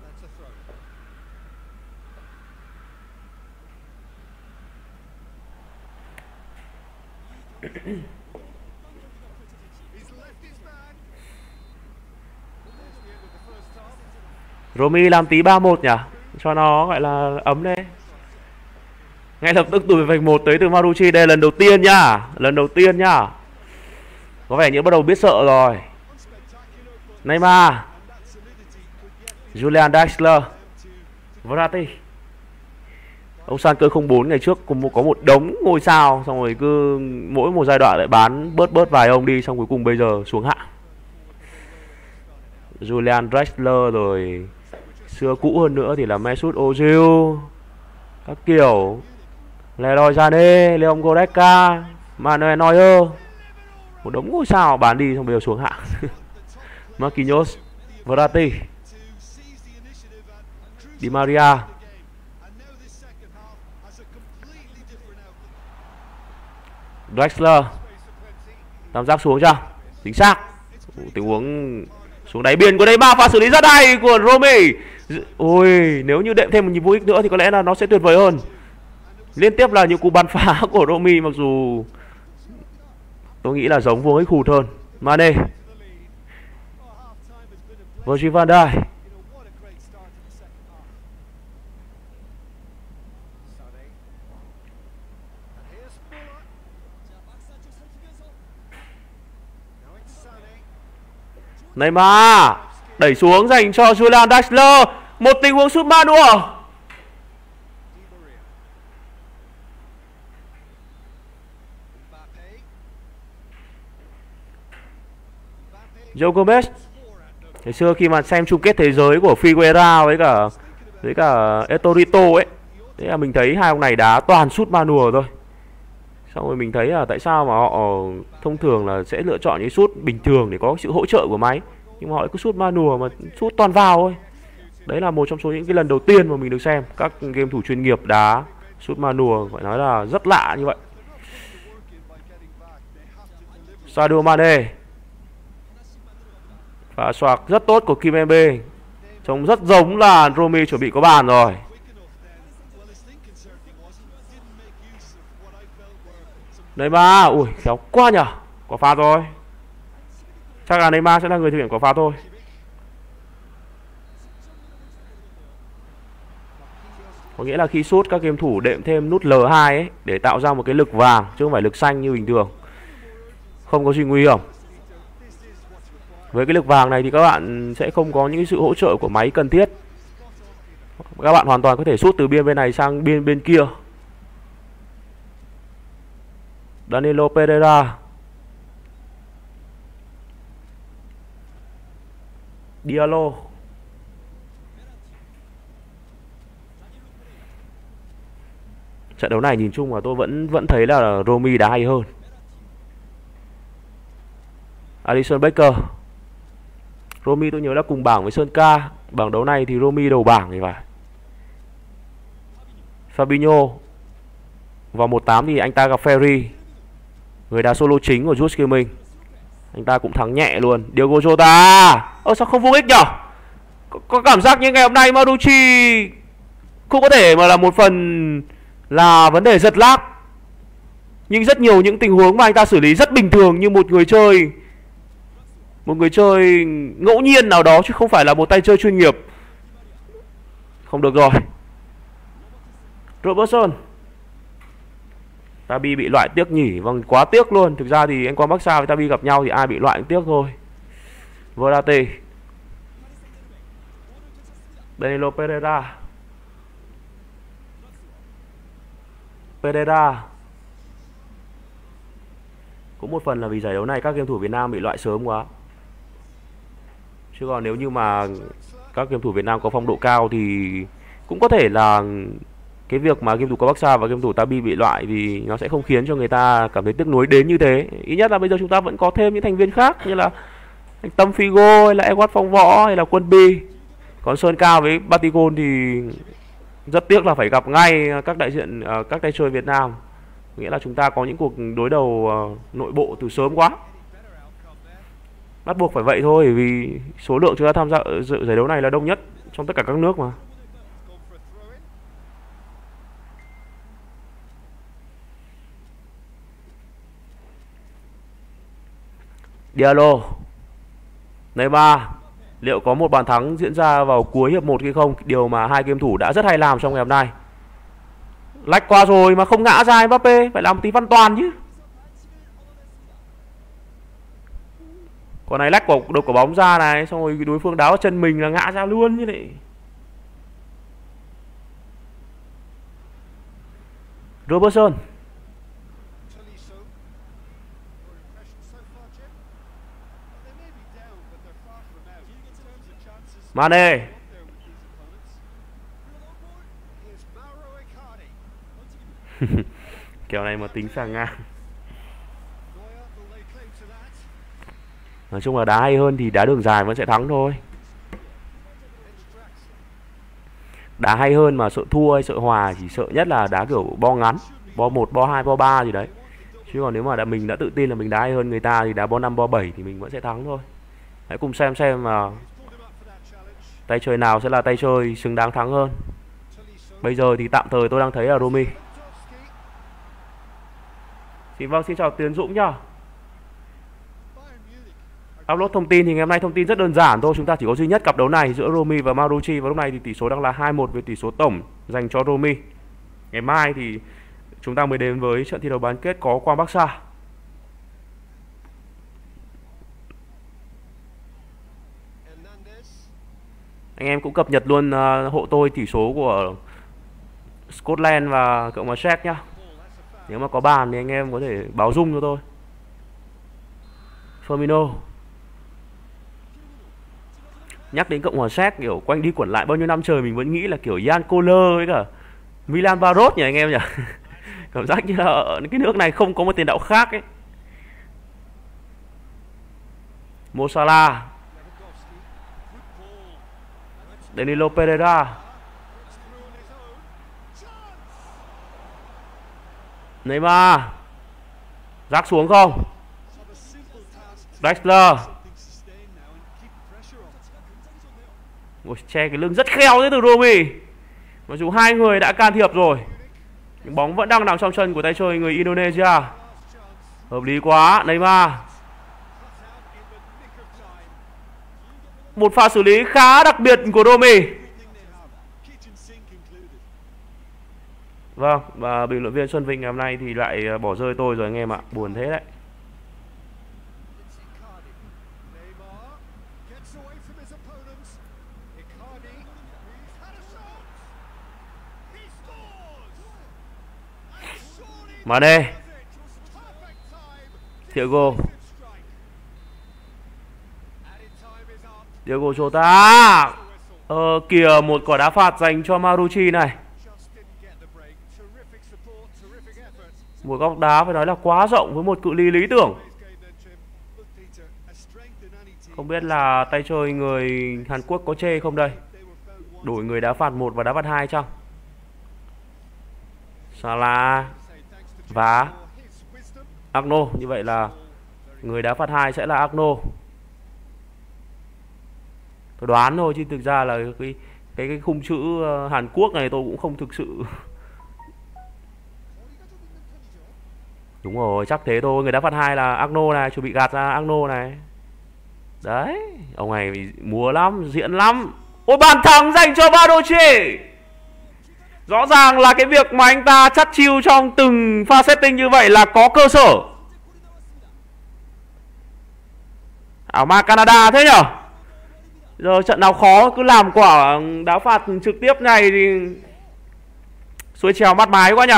Romy làm tí 3-1 nhỉ, cho nó gọi là ấm lên. Ngay lập tức từ vạch 1 tới từ Marucci. Đây là lần đầu tiên nhá, lần đầu tiên nhá. Có vẻ như bắt đầu biết sợ rồi. Neymar, Julian Draxler, Verratti. Ông San cơ 04 ngày trước có một đống ngôi sao, xong rồi cứ mỗi một giai đoạn lại bán bớt vài ông đi, xong cuối cùng bây giờ xuống hạng. Julian Draxler, rồi xưa cũ hơn nữa thì là Mesut Ozil, các kiểu, Leroy Sané, Leon Goretzka, Manuel Neuer, một đống ngôi sao bán đi xong bây giờ xuống hạng. Marquinhos, Verratti, Di Maria, Draxler, tam giác xuống chưa? Chính xác. Tình huống xuống đáy biên của đây, ba pha xử lý rất hay của Romy. Ôi, nếu như đệm thêm một nhịp vô ích nữa thì có lẽ là nó sẽ tuyệt vời hơn. Liên tiếp là những cú bắn phá của Romy, mặc dù tôi nghĩ là giống vô ích hụt hơn. Mane, Virgil van Dijk, Neymar đẩy xuống dành cho Julian Draxler. Một tình huống sút manual. Joe Gomez. Ngày xưa khi mà xem chung kết thế giới của Figueira với cả Etorito ấy, thế là mình thấy hai ông này đá toàn sút manual thôi. Xong rồi mình thấy là tại sao mà họ thông thường là sẽ lựa chọn những sút bình thường để có sự hỗ trợ của máy, nhưng mà họ cứ sút manual mà sút toàn vào thôi. Đấy là một trong số những cái lần đầu tiên mà mình được xem các game thủ chuyên nghiệp đá sút manual, phải nói là rất lạ như vậy. Sadio Mane, pha xoạc rất tốt của Kimpembe, trông rất giống là Romy chuẩn bị có bàn rồi. Neymar, ui khéo quá nhở, có pha rồi. Chắc là Neymar sẽ là người thực hiện quả pha thôi. Có nghĩa là khi sút các game thủ đệm thêm nút L2 ấy để tạo ra một cái lực vàng chứ không phải lực xanh như bình thường. Không có gì nguy hiểm. Với cái lực vàng này thì các bạn sẽ không có những cái sự hỗ trợ của máy cần thiết. Các bạn hoàn toàn có thể sút từ biên bên này sang bên kia. Danilo Pereira, Diallo, trận đấu này nhìn chung mà tôi vẫn thấy là Romy đá hay hơn. Alisson Becker, Romy tôi nhớ là cùng bảng với Sơn Ca. Bảng đấu này thì Romy đầu bảng thì phải. Fabinho, vào 1/8 thì anh ta gặp Ferry, người đá solo chính của Jude Kimmich. Anh ta cũng thắng nhẹ luôn. Diogo Jota, sao không vô ích nhở? Có cảm giác như ngày hôm nay Marucci cũng có thể mà là một phần là vấn đề giật lag, nhưng rất nhiều những tình huống mà anh ta xử lý rất bình thường như một người chơi ngẫu nhiên nào đó, chứ không phải là một tay chơi chuyên nghiệp. Không được rồi. Robertson, Tabi bị loại tiếc nhỉ? Vâng, quá tiếc luôn. Thực ra thì anh Quang Bắc Sa với Tabi gặp nhau thì ai bị loại cũng tiếc thôi. Verratti, Danilo Pereira. Cũng một phần là vì giải đấu này các game thủ Việt Nam bị loại sớm quá. Chứ còn nếu như mà các game thủ Việt Nam có phong độ cao thì cũng có thể là cái việc mà game thủ Quang Bắc Sa và game thủ Tabi bị loại thì nó sẽ không khiến cho người ta cảm thấy tiếc nuối đến như thế. Ít nhất là bây giờ chúng ta vẫn có thêm những thành viên khác như là anh Tâm Figo hay là Edward Phong Võ hay là Quân Bi. Còn Sơn Cao với Batigol thì rất tiếc là phải gặp ngay các đại diện các tay chơi Việt Nam Nghĩa là chúng ta có những cuộc đối đầu nội bộ từ sớm quá. Bắt buộc phải vậy thôi, vì số lượng chúng ta tham gia dự giải đấu này là đông nhất trong tất cả các nước mà. Diallo, Neymar, liệu có một bàn thắng diễn ra vào cuối hiệp 1 hay không? Điều mà hai game thủ đã rất hay làm trong ngày hôm nay. Lách qua rồi mà không ngã ra Mbappe, phải làm một tí văn toàn chứ. Còn này lách của đột quả bóng ra này, xong rồi đối phương đá vào chân mình là ngã ra luôn như vậy. Robertson, Mane, kèo này mà tính sang ngang. Nói chung là đá hay hơn thì đá đường dài vẫn sẽ thắng thôi. Đá hay hơn mà sợ thua hay sợ hòa, chỉ sợ nhất là đá kiểu bo ngắn, bo 1, bo 2, bo 3 gì đấy. Chứ còn nếu mà mình đã tự tin là mình đá hay hơn người ta thì đá bo 5, bo 7 thì mình vẫn sẽ thắng thôi. Hãy cùng xem mà tay chơi nào sẽ là tay chơi xứng đáng thắng hơn. Bây giờ thì tạm thời tôi đang thấy là Romy. Xin chào Tiến Dũng nhá. Upload thông tin thì ngày hôm nay thông tin rất đơn giản thôi. Chúng ta chỉ có duy nhất cặp đấu này giữa Romy và Marucci. Và lúc này thì tỷ số đang là 2-1 về tỷ số tổng dành cho Romy. Ngày mai thì chúng ta mới đến với trận thi đấu bán kết có Quang Bắc Sa. Anh em cũng cập nhật luôn hộ tôi tỷ số của Scotland và Cộng hòa Séc nhá. Nếu mà có bàn thì anh em có thể báo rung cho tôi. Firmino. Nhắc đến Cộng hòa Séc kiểu quanh đi quẩn lại bao nhiêu năm trời mình vẫn nghĩ là kiểu Jan Koller với cả Milan Baros nhỉ anh em nhỉ. Cảm giác như là ở cái nước này không có một tiền đạo khác ấy. Mo Salah, Danilo Pereira, Neymar, rác xuống không? Drexler, ôi, che cái lưng rất khéo đấy từ Romy. Mặc dù hai người đã can thiệp rồi, nhưng bóng vẫn đang nằm trong chân của tay chơi người Indonesia. Hợp lý quá. Neymar, một pha xử lý khá đặc biệt của Romy. Vâng, và bình luận viên Xuân Vinh ngày hôm nay thì lại bỏ rơi tôi rồi anh em ạ. Buồn thế đấy. Mane, Thiago Jota. Kìa, một quả đá phạt dành cho Marucci này. Một góc đá phải nói là quá rộng với một cự ly lý tưởng. Không biết là tay chơi người Hàn Quốc có chê không đây. Đổi người đá phạt 1 và đá phạt 2 chăng? Salah và Agno. Như vậy là người đá phạt 2 sẽ là Agno. Tôi đoán thôi chứ thực ra là cái khung chữ Hàn Quốc này tôi cũng không thực sự. Đúng rồi, chắc thế thôi. Người đá phạt 2 là Agno này, chuẩn bị gạt ra Agno này. Đấy, ông này múa lắm, diễn lắm. Ôi, bàn thắng dành cho Badoche. Rõ ràng là cái việc mà anh ta chắt chiu trong từng pha setting như vậy là có cơ sở. Ảo ma Canada thế nhở. Giờ trận nào khó cứ làm quả đá phạt trực tiếp này thì xuôi trèo mắt mái quá nhở.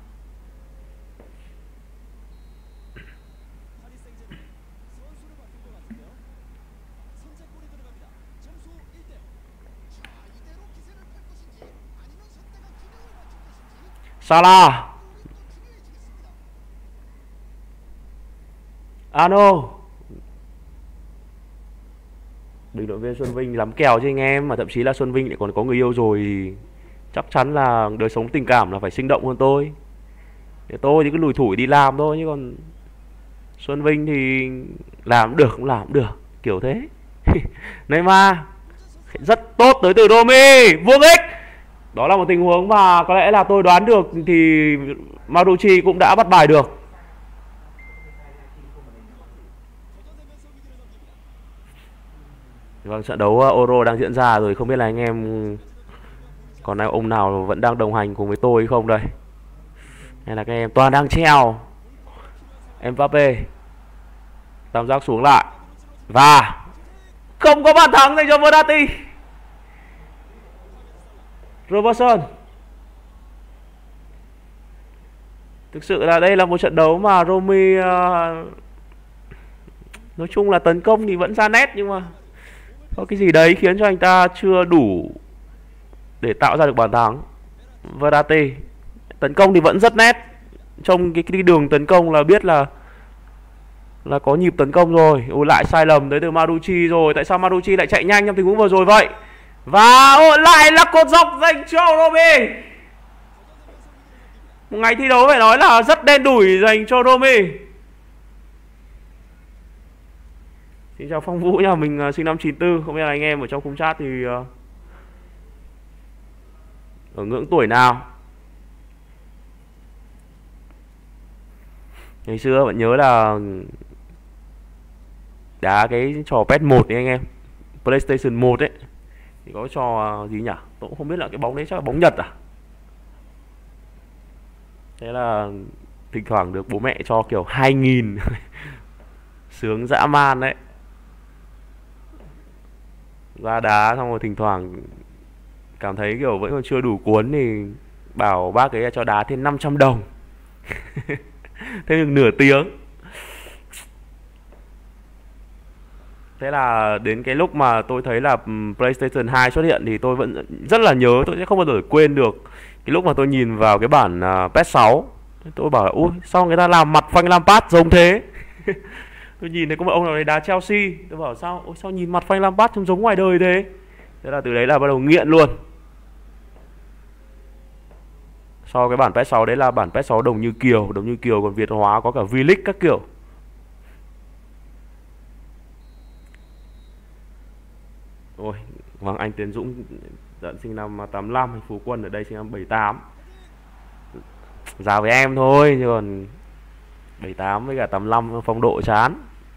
Salah, Ano. Bình luận viên Xuân Vinh lắm kèo chứ anh em. Mà thậm chí là Xuân Vinh lại còn có người yêu rồi thì chắc chắn là đời sống tình cảm là phải sinh động hơn tôi. Thì tôi thì cứ lủi thủi đi làm thôi, chứ còn Xuân Vinh thì làm được cũng làm được, kiểu thế. Neymar rất tốt tới từ Romy, vuông ích. Đó là một tình huống mà có lẽ là tôi đoán được thì Marucci cũng đã bắt bài được. Vâng, trận đấu Euro đang diễn ra rồi, không biết là anh em còn ông nào vẫn đang đồng hành cùng với tôi không đây, hay là các em toàn đang treo. Mbappe tam giác xuống lại và không có bàn thắng dành cho Verratti. Robertson. Thực sự là đây là một trận đấu mà Romy nói chung là tấn công thì vẫn ra nét, nhưng mà có cái gì đấy khiến cho anh ta chưa đủ để tạo ra được bàn thắng. Verratti tấn công thì vẫn rất nét, trong cái đường tấn công là biết là có nhịp tấn công rồi. Lại sai lầm tới từ Marucci rồi. Tại sao Marucci lại chạy nhanh trong tình huống vừa rồi vậy? Và lại là cột dọc dành cho Romy. Một ngày thi đấu phải nói là rất đen đủi dành cho Romy. Xin chào Phong Vũ nha, mình sinh năm 94. Không biết là anh em ở trong khung chat thì ở ngưỡng tuổi nào? Ngày xưa bạn nhớ là đá cái trò PES 1 đấy anh em, PlayStation 1 ấy, thì có trò gì nhỉ? Tôi cũng không biết, là cái bóng đấy chắc là bóng Nhật à? Thế là thỉnh thoảng được bố mẹ cho kiểu 2000 sướng dã man đấy. Ra đá xong rồi thỉnh thoảng cảm thấy kiểu vẫn còn chưa đủ cuốn thì bảo bác ấy cho đá thêm 500 đồng. Thêm được nửa tiếng. Thế là đến cái lúc mà tôi thấy là PlayStation 2 xuất hiện thì tôi vẫn rất là nhớ, tôi sẽ không bao giờ quên được cái lúc mà tôi nhìn vào cái bản PES 6. Tôi bảo là ui sao người ta làm mặt Frank Lampard giống thế. Tôi nhìn thấy có một ông nào đấy đá Chelsea, tôi bảo sao ôi, sao nhìn mặt Frank Lampard trông giống ngoài đời thế. Thế là từ đấy là bắt đầu nghiện luôn. Sau cái bản PES 6 đấy là bản PES 6 Đồng Như Kiều còn Việt hóa có cả V-League các kiểu. Ôi, vâng, anh Tiến Dũng sinh năm 85, anh Phú Quân ở đây sinh năm 78. Già với em thôi, chứ còn 78 với cả 85 phong độ chán.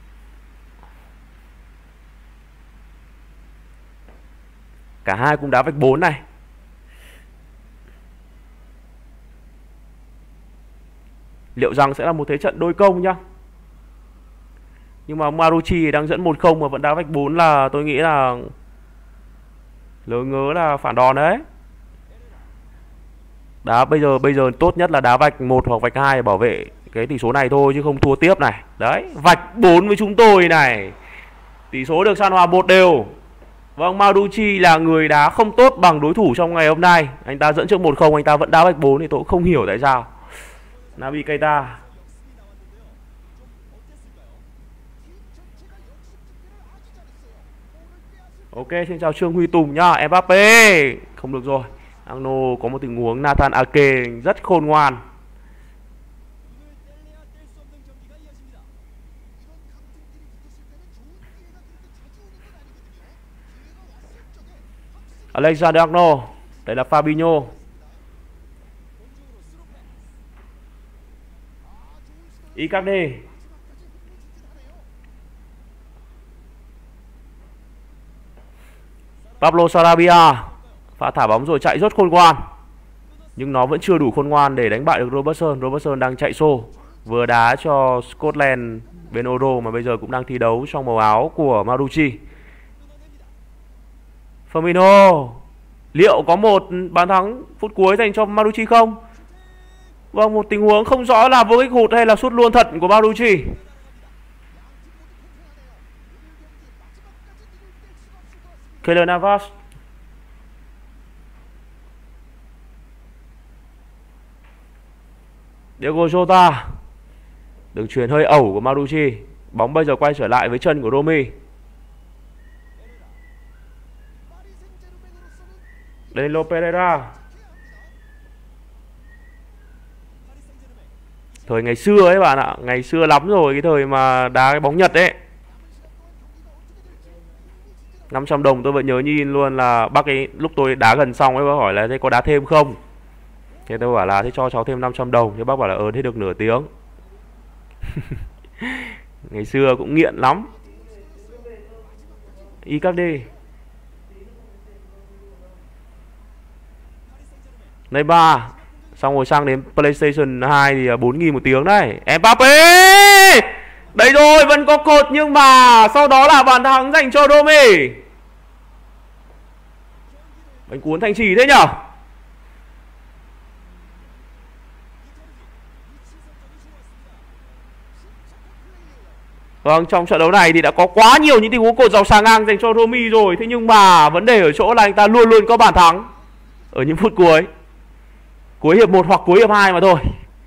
Cả hai cũng đá vạch 4 này. Liệu rằng sẽ là một thế trận đôi công nhá. Nhưng mà Marucci đang dẫn 1-0 mà vẫn đá vạch 4 là tôi nghĩ là lỡ ngớ là phản đòn đấy. Đá bây giờ tốt nhất là đá vạch 1 hoặc vạch 2 để bảo vệ cái tỷ số này thôi, chứ không thua tiếp này. Đấy, vạch 4 với chúng tôi này. Tỷ số được san hòa 1-1. Vâng, Marucci là người đá không tốt bằng đối thủ trong ngày hôm nay. Anh ta dẫn trước 1-0, anh ta vẫn đá vạch 4 thì tôi cũng không hiểu tại sao. Naby Keita. Ok, xin chào Trương Huy Tùng nhá. Mbappe. Không được rồi. Arno có một tình huống Nathan Ake rất khôn ngoan. Alexander Arnold. Đây là Fabinho. Icardi. Pablo Sarabia. Pha thả bóng rồi chạy rất khôn ngoan, nhưng nó vẫn chưa đủ khôn ngoan để đánh bại được Robertson. Robertson đang chạy xô, vừa đá cho Scotland bên Euro mà bây giờ cũng đang thi đấu trong màu áo của Marucci. Firmino. Liệu có một bàn thắng phút cuối dành cho Marucci không? Vâng, một tình huống không rõ là vô ích hụt hay là sút luôn thật của Marucci. Keylor Navas. Diego Jota. Đường chuyền hơi ẩu của Marucci. Bóng bây giờ quay trở lại với chân của Romy. Danilo Pereira. Thời ngày xưa ấy bạn ạ, ngày xưa lắm rồi, cái thời mà đá cái bóng Nhật ấy. 500 đồng tôi vẫn nhớ nhìn luôn, là bác ấy lúc tôi đá gần xong ấy bác hỏi là thế có đá thêm không. Thế tôi bảo là thế cho cháu thêm 500 đồng. Thế bác bảo là thế được nửa tiếng. Ngày xưa cũng nghiện lắm. Icardi. Neymar. Xong rồi sang đến PlayStation 2 thì 4.000 một tiếng đấy. Mbappé. Đấy rồi, vẫn có cột nhưng mà sau đó là bàn thắng dành cho Romy. Bánh cuốn thành trì thế nhở. Vâng, trong trận đấu này thì đã có quá nhiều những tình huống cột dọc xà ngang dành cho Romy rồi. Thế nhưng mà vấn đề ở chỗ là anh ta luôn luôn có bàn thắng ở những phút cuối. Cuối hiệp 1 hoặc cuối hiệp 2 mà thôi.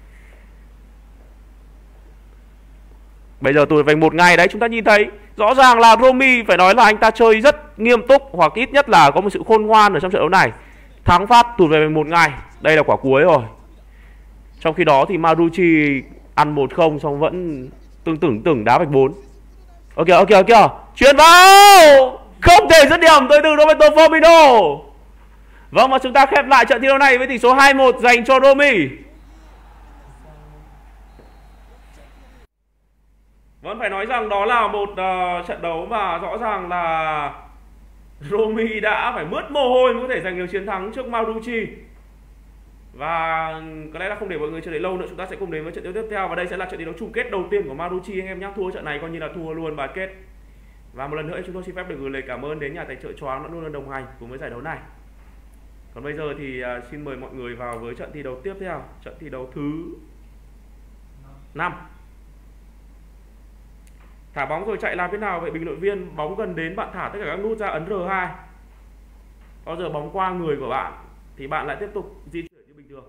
Bây giờ tụt về một ngày đấy, chúng ta nhìn thấy rõ ràng là Romy phải nói là anh ta chơi rất nghiêm túc, hoặc ít nhất là có một sự khôn ngoan ở trong trận đấu này. Thắng phát tụt về một ngày. Đây là quả cuối rồi. Trong khi đó thì Marucci ăn 1-0 xong vẫn tưởng đá vạch 4. Ok. Chuyển vào. Không thể dứt điểm tới từ Roberto Firmino. Vâng, và chúng ta khép lại trận thi đấu này với tỷ số 2-1 dành cho Romy. Vẫn phải nói rằng đó là một trận đấu mà rõ ràng là Romy đã phải mướt mồ hôi mới có thể giành được chiến thắng trước Marucci. Và có lẽ là không để mọi người chờ đợi lâu nữa, chúng ta sẽ cùng đến với trận đấu tiếp theo. Và đây sẽ là trận đấu chung kết đầu tiên của Marucci anh em nhé. Thua trận này coi như là thua luôn bán kết. Và một lần nữa chúng tôi xin phép được gửi lời cảm ơn đến nhà tài trợ Choáng đã luôn luôn đồng hành cùng với giải đấu này. Còn bây giờ thì xin mời mọi người vào với trận thi đấu tiếp theo, trận thi đấu thứ 5. Thả bóng rồi chạy làm thế nào vậy bình luận viên? Bóng gần đến bạn thả tất cả các nút ra ấn R2. Bao giờ bóng qua người của bạn thì bạn lại tiếp tục di chuyển như bình thường.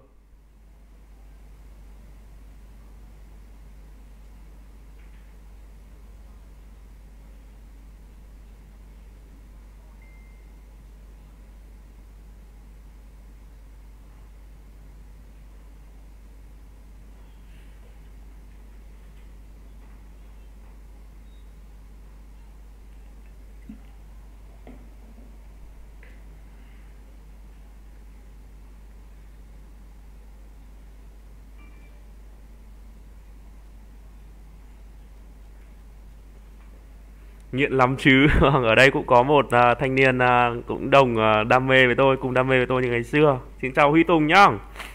Nghiện lắm chứ. Ở đây cũng có một thanh niên cũng đồng đam mê với tôi, cùng đam mê với tôi như ngày xưa. Xin chào Huy Tùng nhá.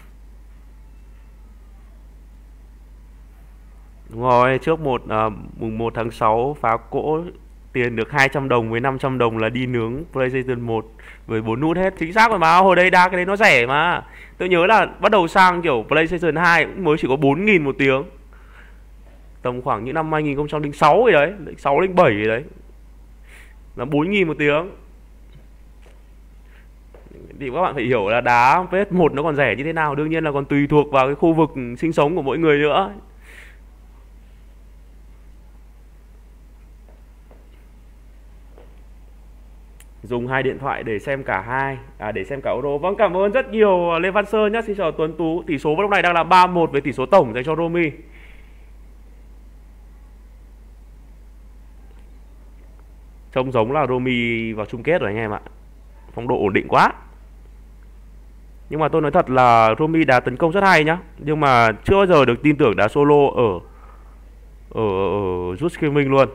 Đúng rồi, trước mùng 1 tháng 6 phá cỗ tiền được 200 đồng với 500 đồng là đi nướng PlayStation 1 với 4 nút hết. Chính xác rồi mà, hồi đây đa cái đấy nó rẻ mà. Tôi nhớ là bắt đầu sang kiểu PlayStation 2 cũng mới chỉ có 4.000 một tiếng. Tầm khoảng những năm 2006 rồi đấy, 6 đến 7 rồi đấy. Là 4.000 một tiếng. Thì các bạn phải hiểu là đá PS1 nó còn rẻ như thế nào. Đương nhiên là còn tùy thuộc vào cái khu vực sinh sống của mỗi người nữa. Dùng 2 điện thoại để xem cả để xem cả Euro. Vâng, cảm ơn rất nhiều Lê Văn Sơn nhé. Xin chào Tuấn Tú. Tỷ số lúc này đang là 3-1 với tỷ số tổng dành cho Romy. Trông giống là Romy vào chung kết rồi anh em ạ. Phong độ ổn định quá. Nhưng mà tôi nói thật là Romy đá tấn công rất hay nhá. Nhưng mà chưa bao giờ được tin tưởng đá solo ở Just Gaming luôn.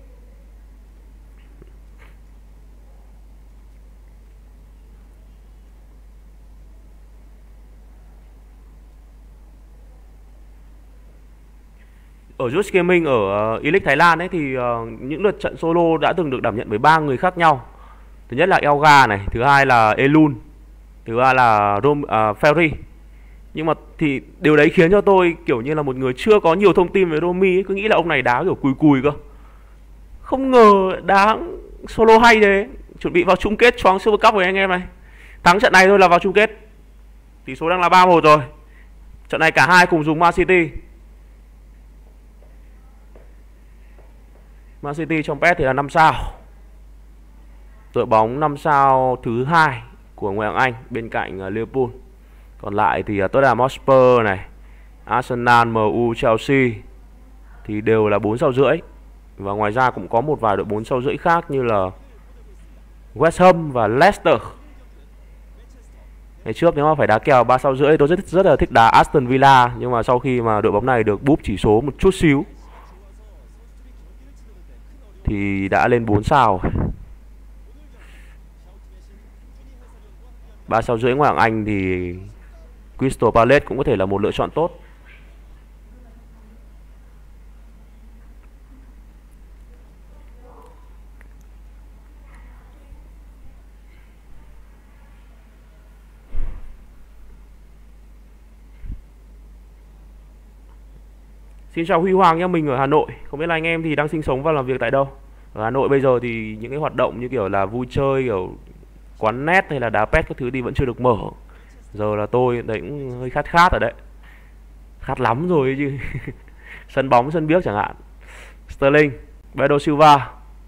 Ở Just Gaming ở E-League Thái Lan ấy thì những lượt trận solo đã từng được đảm nhận với 3 người khác nhau. Thứ nhất là Elga này, thứ hai là Elun, thứ ba là Ferry. Nhưng mà thì điều đấy khiến cho tôi kiểu như là một người chưa có nhiều thông tin về Romy ấy, cứ nghĩ là ông này đá kiểu cùi cùi cơ. Không ngờ đá solo hay thế. Chuẩn bị vào chung kết choáng Super Cup với anh em này. Thắng trận này thôi là vào chung kết. Tỷ số đang là 3-1 rồi. Trận này cả hai cùng dùng Man City. Man City trong PES thì là 5 sao. Đội bóng 5 sao thứ 2 của Ngoại hạng Anh bên cạnh Liverpool. Còn lại thì Tottenham Hotspur này, Arsenal, MU, Chelsea thì đều là 4 sao rưỡi. Và ngoài ra cũng có một vài đội 4 sao rưỡi khác như là West Ham và Leicester. Ngày trước nếu mà phải đá kèo 3 sao rưỡi tôi rất là thích đá Aston Villa, nhưng mà sau khi mà đội bóng này được búp chỉ số một chút xíu thì đã lên 4 sao. 3 sao rưỡi ngoại hạng Anh thì Crystal Palace cũng có thể là một lựa chọn tốt. Xin chào Huy Hoàng nhé, mình ở Hà Nội. Không biết là anh em thì đang sinh sống và làm việc tại đâu? Ở Hà Nội bây giờ thì những cái hoạt động như kiểu là vui chơi, kiểu quán net hay là đá pet các thứ thì vẫn chưa được mở. Giờ là tôi đấy cũng hơi khát ở đấy. Khát lắm rồi ấy chứ. Sân bóng, sân biếc chẳng hạn. Sterling, Bernardo Silva.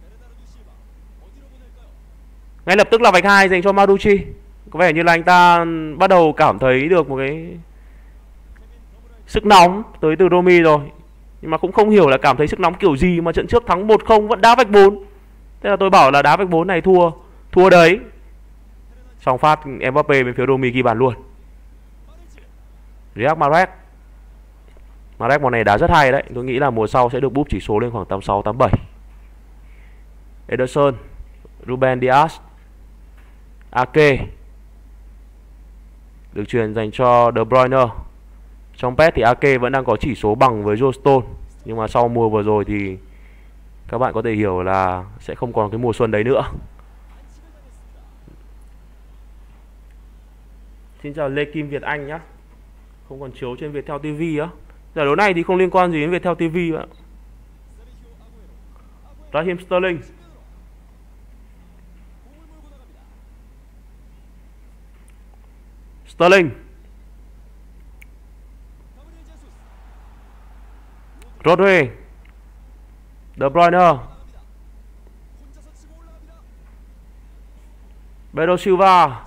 Ngay lập tức là vạch 2 dành cho Marucci. Có vẻ như là anh ta bắt đầu cảm thấy được một cái sức nóng tới từ Romy rồi. Nhưng mà cũng không hiểu là cảm thấy sức nóng kiểu gì mà trận trước thắng 1-0 vẫn đá vạch 4. Thế là tôi bảo là đá vạch 4 này thua đấy. Xong phát Mbappe bên phía Romy ghi bàn luôn. Riyad Mahrez mùa này đá rất hay đấy. Tôi nghĩ là mùa sau sẽ được búp chỉ số lên khoảng 86, 87. Ederson, Ruben Dias, Ake được truyền dành cho De Bruyne. Trong PES thì Ake vẫn đang có chỉ số bằng với John Stones, nhưng mà sau mùa vừa rồi thì các bạn có thể hiểu là sẽ không còn cái mùa xuân đấy nữa. Xin chào Lê Kim Việt Anh nhá. Không còn chiếu trên Viettel TV á. Giải đấu này thì không liên quan gì đến Viettel TV ạ. Raheem Sterling. Rodri, De Bruyne, Bernardo Silva,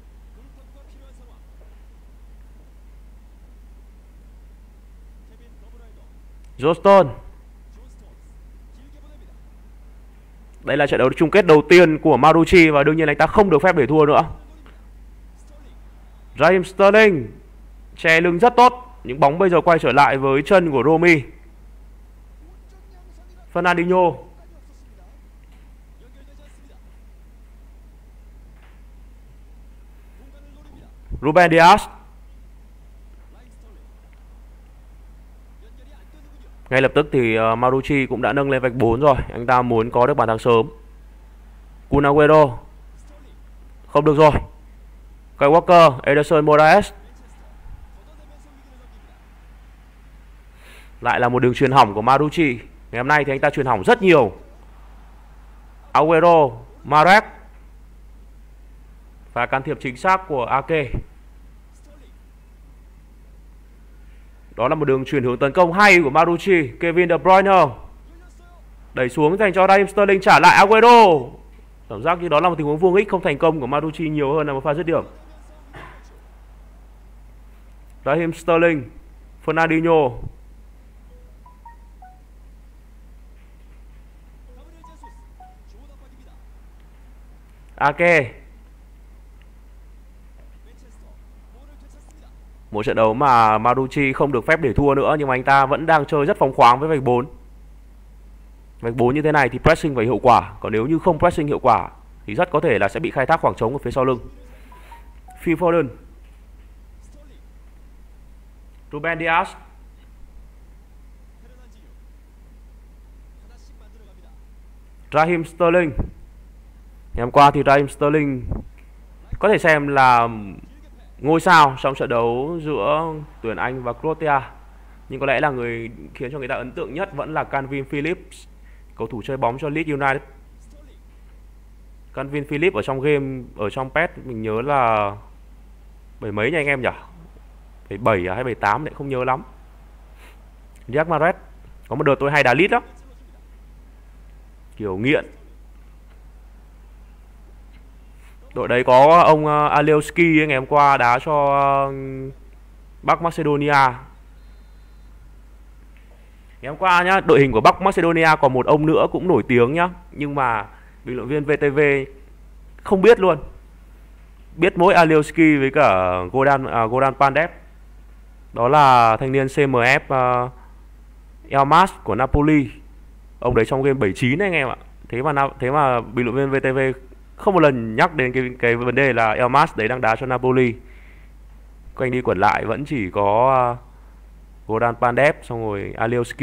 John Stones. Đây là trận đấu chung kết đầu tiên của Marucci và đương nhiên anh ta không được phép để thua nữa. Raheem Sterling che lưng rất tốt, những bóng bây giờ quay trở lại với chân của Romy. Fernandinho, Ruben Dias. Ngay lập tức thì Marucci cũng đã nâng lên vạch 4 rồi. Anh ta muốn có được bàn thắng sớm. Kun Agüero không được rồi. Kyle Walker, Ederson Moraes. Lại là một đường chuyền hỏng của Marucci. Ngày hôm nay thì anh ta chuyền hỏng rất nhiều. Agüero, Mahrez. Và can thiệp chính xác của Ake. Đó là một đường chuyển hướng tấn công hay của Marucci. Kevin De Bruyne đẩy xuống dành cho Raheem Sterling, trả lại Agüero. Cảm giác như đó là một tình huống vô ích không thành công của Marucci nhiều hơn là một pha dứt điểm. Raheem Sterling, Fernandinho, Ake. Một trận đấu mà Marucci không được phép để thua nữa, nhưng mà anh ta vẫn đang chơi rất phóng khoáng với vạch 4. Vạch 4 như thế này thì pressing phải hiệu quả, còn nếu như không pressing hiệu quả thì rất có thể là sẽ bị khai thác khoảng trống ở phía sau lưng. Phil Foden, Ruben Dias, Raheem Sterling. Ngày hôm qua thì Raheem Sterling có thể xem là ngôi sao trong trận đấu giữa tuyển Anh và Croatia, nhưng có lẽ là người khiến cho người ta ấn tượng nhất vẫn là Calvin Phillips, cầu thủ chơi bóng cho Leeds United. Calvin Phillips ở trong game, ở trong PES mình nhớ là 7 mấy nha anh em nhỉ, 77 hay 78 lại không nhớ lắm. Riyad Mahrez, có một đợt tôi hay đá Leeds lắm, kiểu nghiện. Đội đấy có ông Alioski ngày hôm qua đá cho Bắc Macedonia. Ngày hôm qua nhá, đội hình của Bắc Macedonia còn một ông nữa cũng nổi tiếng nhá, nhưng mà bình luận viên VTV không biết luôn. Biết mỗi Alioski với cả Goran Pandev. Đó là thanh niên CMF Elmas của Napoli. Ông đấy trong game 79 anh em ạ. Thế mà bình luận viên VTV không một lần nhắc đến cái vấn đề là Elmas đấy đang đá cho Napoli. Quanh đi quẩn lại vẫn chỉ có Goran Pandev xong rồi Alioski.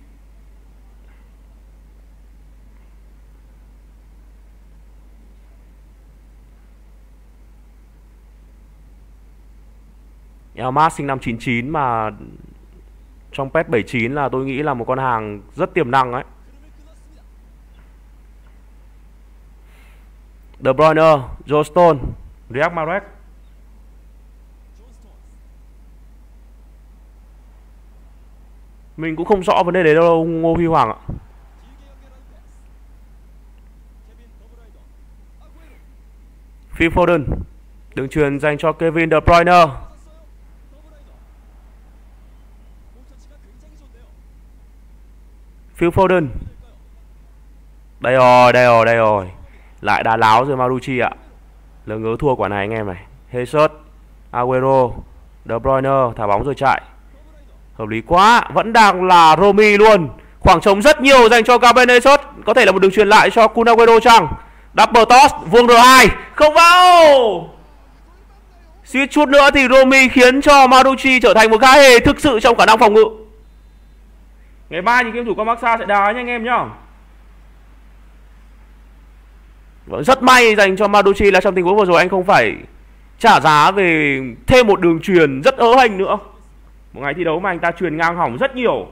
Elmas sinh năm 99 mà trong PES 79 là tôi nghĩ là một con hàng rất tiềm năng ấy. De Bruyne, Joe Stone, Riyad Mahrez. Mình cũng không rõ vấn đề đấy đâu Ngô Huy Hoàng ạ. Phil Foden, đường truyền dành cho Kevin De Bruyne. Phil Foden. Đây rồi. Lại đá láo rồi Marucci ạ. Lỡ ngớ thua quả này anh em này. Jesus, Aguero, De Bruyne thả bóng rồi chạy. Hợp lý quá. Vẫn đang là Romy luôn. Khoảng trống rất nhiều dành cho Gabriel Jesus. Có thể là một đường truyền lại cho Kun Aguero chăng? Double toss, vuông R2. Không vào. Suýt chút nữa thì Romy khiến cho Marucci trở thành một gã hề thực sự trong khả năng phòng ngự. Ngày mai thì game thủ con Barca sẽ đá nha anh em nhá. Vẫn rất may dành cho Marucci là trong tình huống vừa rồi anh không phải trả giá về thêm một đường truyền rất ớ hành nữa. Một ngày thi đấu mà anh ta truyền ngang hỏng rất nhiều.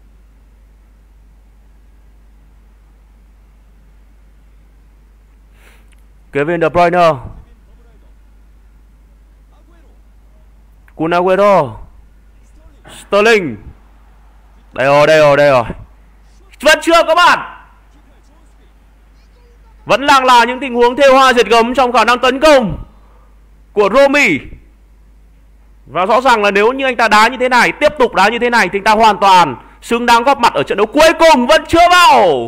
Kevin De Bruyne, Kun Aguero, Sterling. Đây rồi. Vẫn chưa các bạn. Vẫn đang là những tình huống thêu hoa diệt gấm trong khả năng tấn công của Romy. Và rõ ràng là nếu như anh ta đá như thế này, tiếp tục đá như thế này thì anh ta hoàn toàn xứng đáng góp mặt ở trận đấu cuối cùng. Vẫn chưa vào.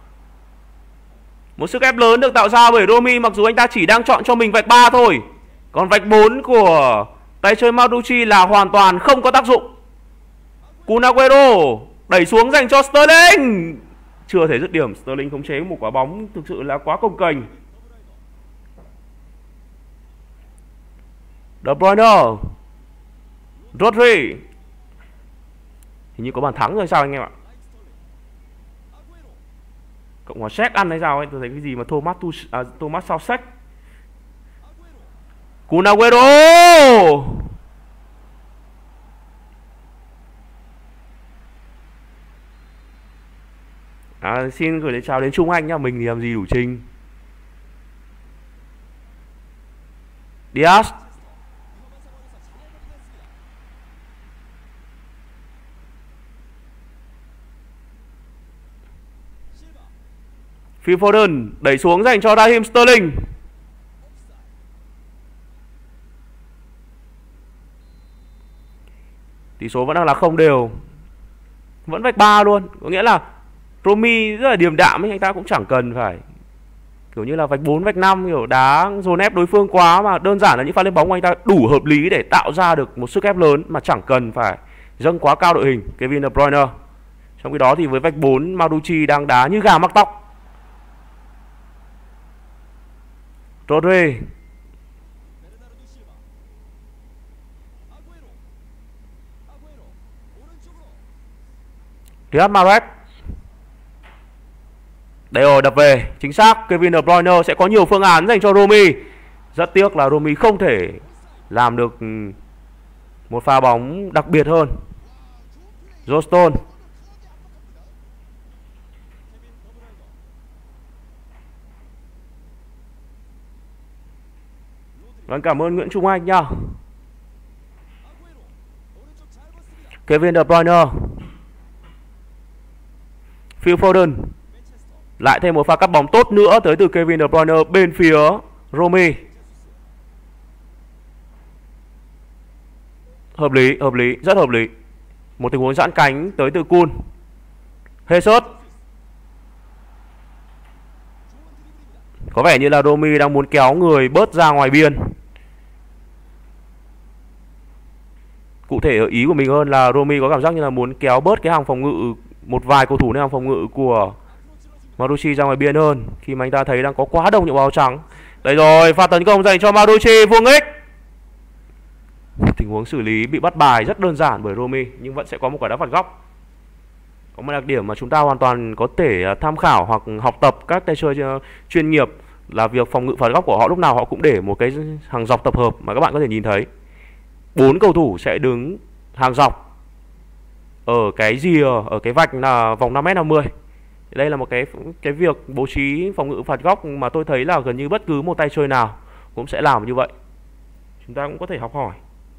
Một sức ép lớn được tạo ra bởi Romy, mặc dù anh ta chỉ đang chọn cho mình vạch 3 thôi. Còn vạch 4 của tay chơi Marucci là hoàn toàn không có tác dụng. Kun Aguero đẩy xuống dành cho Sterling. Chưa thể dứt điểm. Sterling khống chế một quả bóng thực sự là quá cồng kềnh. De Bruyne, Rodri. Hình như có bàn thắng rồi sao anh em ạ. Cộng hòa Séc ăn hay sao ấy. Tôi thấy cái gì mà Thomas Soucek. Kun Aguero. Xin gửi lời chào đến Trung Anh nhá. Mình thì làm gì đủ trình. Diaz. Phil Foden đẩy xuống dành cho Raheem Sterling. Tỷ số vẫn đang là không đều. Vẫn vạch 3 luôn. Có nghĩa là Romy rất là điềm đạm ấy, anh ta cũng chẳng cần phải kiểu như là vạch 4, vạch 5 kiểu đá dồn ép đối phương quá, mà đơn giản là những pha lên bóng của anh ta đủ hợp lý để tạo ra được một sức ép lớn mà chẳng cần phải dâng quá cao đội hình. Kevin De Bruyne. Trong khi đó thì với vạch 4 Marucci đang đá như gà mắc tóc. Rodri. Riyad Mahrez. Đây rồi, đập về. Chính xác, Kevin De Bruyne sẽ có nhiều phương án dành cho Romy. Rất tiếc là Romy không thể làm được một pha bóng đặc biệt hơn. Joe Stone. Vâng, cảm ơn Nguyễn Trung Anh nhá. Kevin De Bruyne. Phil Foden. Lại thêm một pha cắt bóng tốt nữa tới từ Kevin De Bruyne bên phía Romy. Hợp lý, rất hợp lý. Một tình huống giãn cánh tới từ Kun. Jesus. Có vẻ như là Romy đang muốn kéo người bớt ra ngoài biên. Cụ thể ý của mình hơn là Romy có cảm giác như là muốn kéo bớt cái hàng phòng ngự, một vài cầu thủ lên hàng phòng ngự của Marucci ra ngoài biên hơn, khi mà anh ta thấy đang có quá đông những áo trắng. Đây rồi, pha tấn công dành cho Marucci, vuông ích. Tình huống xử lý bị bắt bài rất đơn giản bởi Romy, nhưng vẫn sẽ có một quả đá phạt góc. Có một đặc điểm mà chúng ta hoàn toàn có thể tham khảo hoặc học tập các tay chơi chuyên nghiệp là việc phòng ngự phạt góc của họ lúc nào họ cũng để một cái hàng dọc tập hợp mà các bạn có thể nhìn thấy. 4 cầu thủ sẽ đứng hàng dọc ở cái rìa, ở cái vạch là vòng 5m50. Đây là một cái việc bố trí phòng ngự phạt góc mà tôi thấy là gần như bất cứ một tay chơi nào cũng sẽ làm như vậy. Chúng ta cũng có thể học hỏi.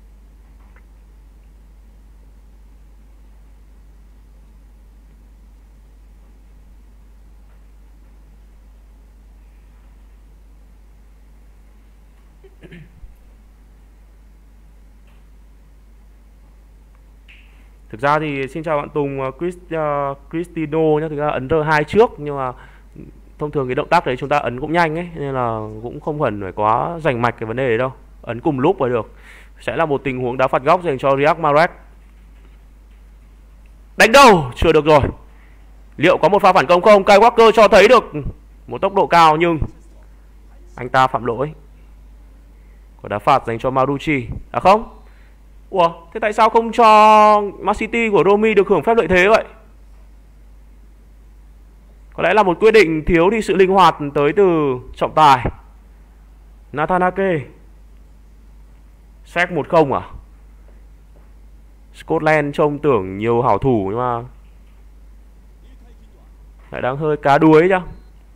Thực ra thì xin chào bạn Tùng, Cristino nhé. Thực ra ấn R2 trước, nhưng mà thông thường cái động tác đấy chúng ta ấn cũng nhanh ấy, nên là cũng không cần phải quá rành mạch cái vấn đề đấy đâu. Ấn cùng lúc là được. Sẽ là một tình huống đá phạt góc dành cho Riyad Mahrez. Đánh đầu, chưa được rồi. Liệu có một pha phản công không? Kyle Walker cho thấy được một tốc độ cao nhưng anh ta phạm lỗi. Có đá phạt dành cho Marucci. À không? Ủa, thế tại sao không cho Man City của Romy được hưởng phép lợi thế vậy? Có lẽ là một quyết định thiếu đi sự linh hoạt tới từ trọng tài Nathan Ake. Séc 1-0 à? Scotland trông tưởng nhiều hảo thủ nhưng mà lại đang hơi cá đuối chứ.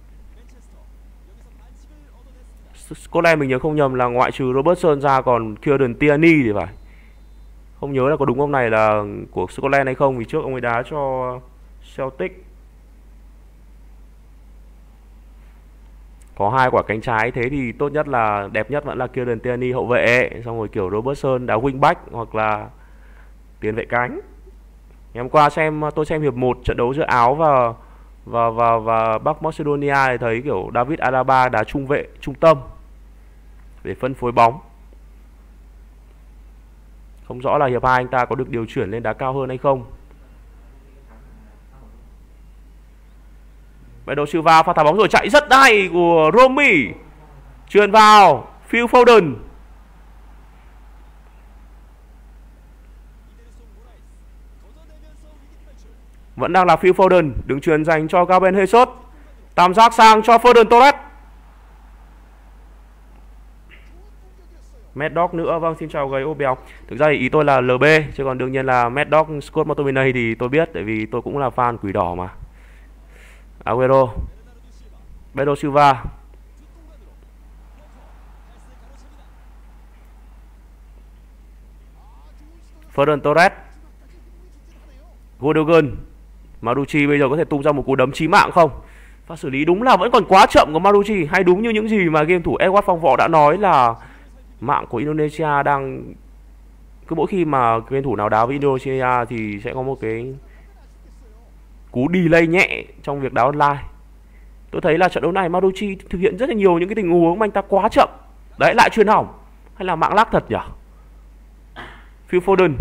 Scotland mình nhớ không nhầm là ngoại trừ Robertson ra còn Kieran Tierney thì phải. Không nhớ là có đúng ông này là của Scotland hay không, vì trước ông ấy đá cho Celtic. Có 2 quả cánh trái, thế thì tốt nhất là đẹp nhất vẫn là Kieran Tierney hậu vệ, xong rồi kiểu Robertson đá wingback hoặc là tiền vệ cánh. Ngày hôm qua tôi xem hiệp 1 trận đấu giữa Áo và Bắc Macedonia thì thấy kiểu David Alaba đá trung vệ, trung tâm để phân phối bóng. Không rõ là hiệp 2 anh ta có được điều chuyển lên đá cao hơn hay không. Bernardo Silva pha thả bóng rồi chạy rất hay của Romy. Chuyền vào Phil Foden. Vẫn đang là Phil Foden. Đường chuyền dành cho Gabriel Jesus. Tam giác sang cho Ferran Torres. Mad Dog nữa, vâng, xin chào gầy ô béo. Thực ra thì ý tôi là LB, chứ còn đương nhiên là Mad Dog Scott McTominay thì tôi biết, tại vì tôi cũng là fan quỷ đỏ mà. Aguero, Bernardo Silva, Ferran Torres, Gundogan. Marucci bây giờ có thể tung ra một cú đấm chí mạng không? Pha xử lý đúng là vẫn còn quá chậm của Marucci, hay đúng như những gì mà game thủ Edward Phong Vọ đã nói là mạng của Indonesia đang, cứ mỗi khi mà game thủ nào đá với Indonesia thì sẽ có một cái cú delay nhẹ trong việc đá online. Tôi thấy là trận đấu này Marucci thực hiện rất là nhiều những cái tình huống mà anh ta quá chậm. Đấy, lại chuyền hỏng. Hay là mạng lag thật nhỉ? Phil Foden.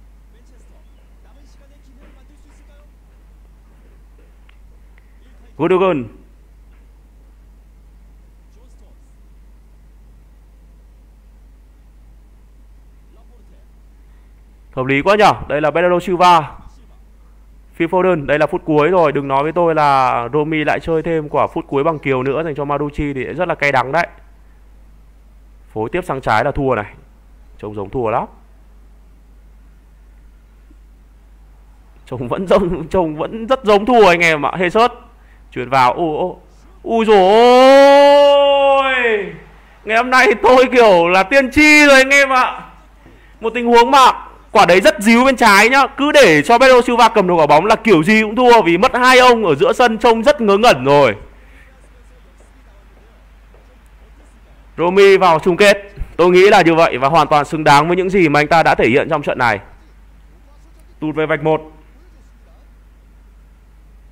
Gundogan. Hợp lý quá nhở. Đây là Bernardo Silva, Phil Foden. Đây là phút cuối rồi. Đừng nói với tôi là Romy lại chơi thêm quả phút cuối bằng kiều nữa dành cho Marucci thì rất là cay đắng đấy. Phối tiếp sang trái là thua này. Trông giống thua lắm. Trông vẫn rất giống thua anh em ạ. Jesus chuyển vào. Ui dồi ôi, ngày hôm nay tôi kiểu là tiên tri rồi anh em ạ. Một tình huống mà quả đấy rất díu bên trái nhá. Cứ để cho Bernardo Silva cầm được quả bóng là kiểu gì cũng thua, vì mất 2 ông ở giữa sân trông rất ngớ ngẩn rồi. Romy vào chung kết, tôi nghĩ là như vậy và hoàn toàn xứng đáng với những gì mà anh ta đã thể hiện trong trận này. Tụt về vạch 1.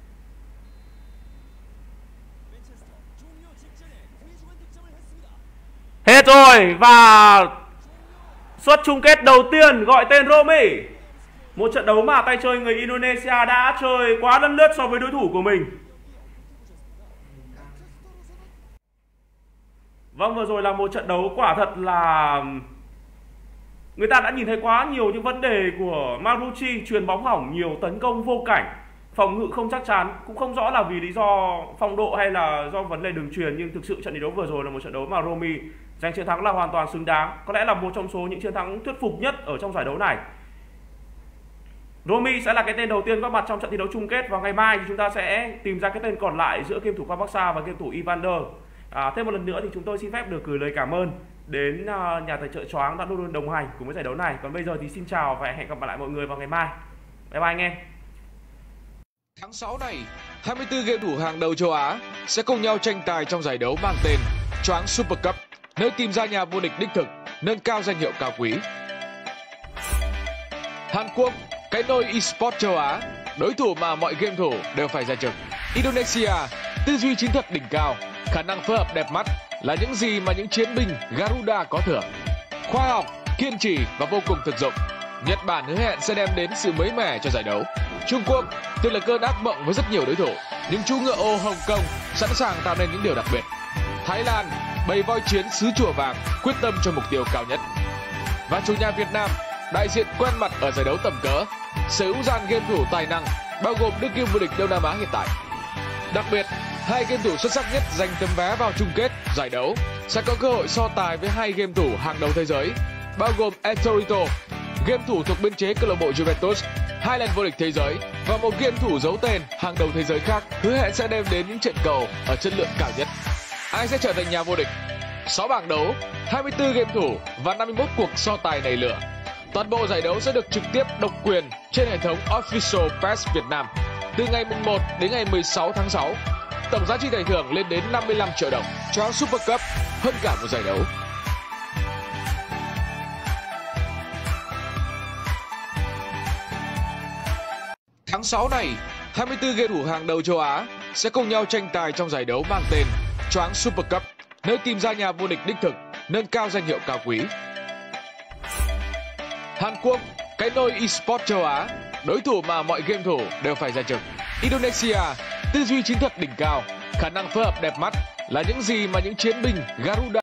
Hết rồi. Và suất chung kết đầu tiên gọi tên Romy. Một trận đấu mà tay chơi người Indonesia đã chơi quá lấn lướt so với đối thủ của mình. Vâng, vừa rồi là một trận đấu quả thật là người ta đã nhìn thấy quá nhiều những vấn đề của Marucci, chuyền bóng hỏng nhiều, tấn công vô cảnh, phòng ngự không chắc chắn, cũng không rõ là vì lý do phong độ hay là do vấn đề đường chuyền, nhưng thực sự trận thi đấu vừa rồi là một trận đấu mà Romy giành chiến thắng là hoàn toàn xứng đáng, có lẽ là một trong số những chiến thắng thuyết phục nhất ở trong giải đấu này. Romy sẽ là cái tên đầu tiên góp mặt trong trận thi đấu chung kết, và ngày mai thì chúng ta sẽ tìm ra cái tên còn lại giữa game thủ Quang Bắc Sa và game thủ Evander. Thêm một lần nữa thì chúng tôi xin phép được gửi lời cảm ơn đến nhà tài trợ Choáng đã luôn luôn đồng hành cùng với giải đấu này. Còn bây giờ thì xin chào và hẹn gặp lại mọi người vào ngày mai. Bye bye anh em. Tháng 6 này, 24 game thủ hàng đầu châu Á sẽ cùng nhau tranh tài trong giải đấu mang tên Choáng Super Cup, nơi tìm ra nhà vô địch đích thực, nâng cao danh hiệu cao quý. Hàn Quốc, cái nôi eSports châu Á, đối thủ mà mọi game thủ đều phải ra trực. Indonesia, tư duy chiến thuật đỉnh cao, khả năng phối hợp đẹp mắt là những gì mà những chiến binh Garuda có thừa. Khoa học, kiên trì và vô cùng thực dụng. Nhật Bản hứa hẹn sẽ đem đến sự mới mẻ cho giải đấu. Trung Quốc từng là cơn ác mộng với rất nhiều đối thủ, nhưng chú ngựa ô Hồng Kông sẵn sàng tạo nên những điều đặc biệt. Thái Lan, bầy voi chiến xứ chùa vàng, quyết tâm cho mục tiêu cao nhất. Và chủ nhà Việt Nam, đại diện quen mặt ở giải đấu tầm cỡ, sở hữu dàn game thủ tài năng, bao gồm đương kim vô địch Đông Nam Á hiện tại. Đặc biệt, hai game thủ xuất sắc nhất giành tấm vé vào chung kết giải đấu sẽ có cơ hội so tài với hai game thủ hàng đầu thế giới, bao gồm Etorito, game thủ thuộc biên chế câu lạc bộ Juventus, 2 lần vô địch thế giới, và một game thủ giấu tên hàng đầu thế giới khác, hứa hẹn sẽ đem đến những trận cầu ở chất lượng cao nhất. Ai sẽ trở thành nhà vô địch? 6 bảng đấu, 24 game thủ và 51 cuộc so tài nảy lửa. Toàn bộ giải đấu sẽ được trực tiếp độc quyền trên hệ thống Official Pass Việt Nam từ ngày 1 đến ngày 16 tháng 6. Tổng giá trị giải thưởng lên đến 55 triệu đồng. Choáng Super Cup hơn cả một giải đấu. Tháng 6 này, 24 game thủ hàng đầu châu Á sẽ cùng nhau tranh tài trong giải đấu mang tên Choáng Super Cup, nơi tìm ra nhà vô địch đích thực, nâng cao danh hiệu cao quý. Hàn Quốc, cái nôi eSports châu Á, đối thủ mà mọi game thủ đều phải ra trực. Indonesia, tư duy chiến thuật đỉnh cao, khả năng phối hợp đẹp mắt là những gì mà những chiến binh Garuda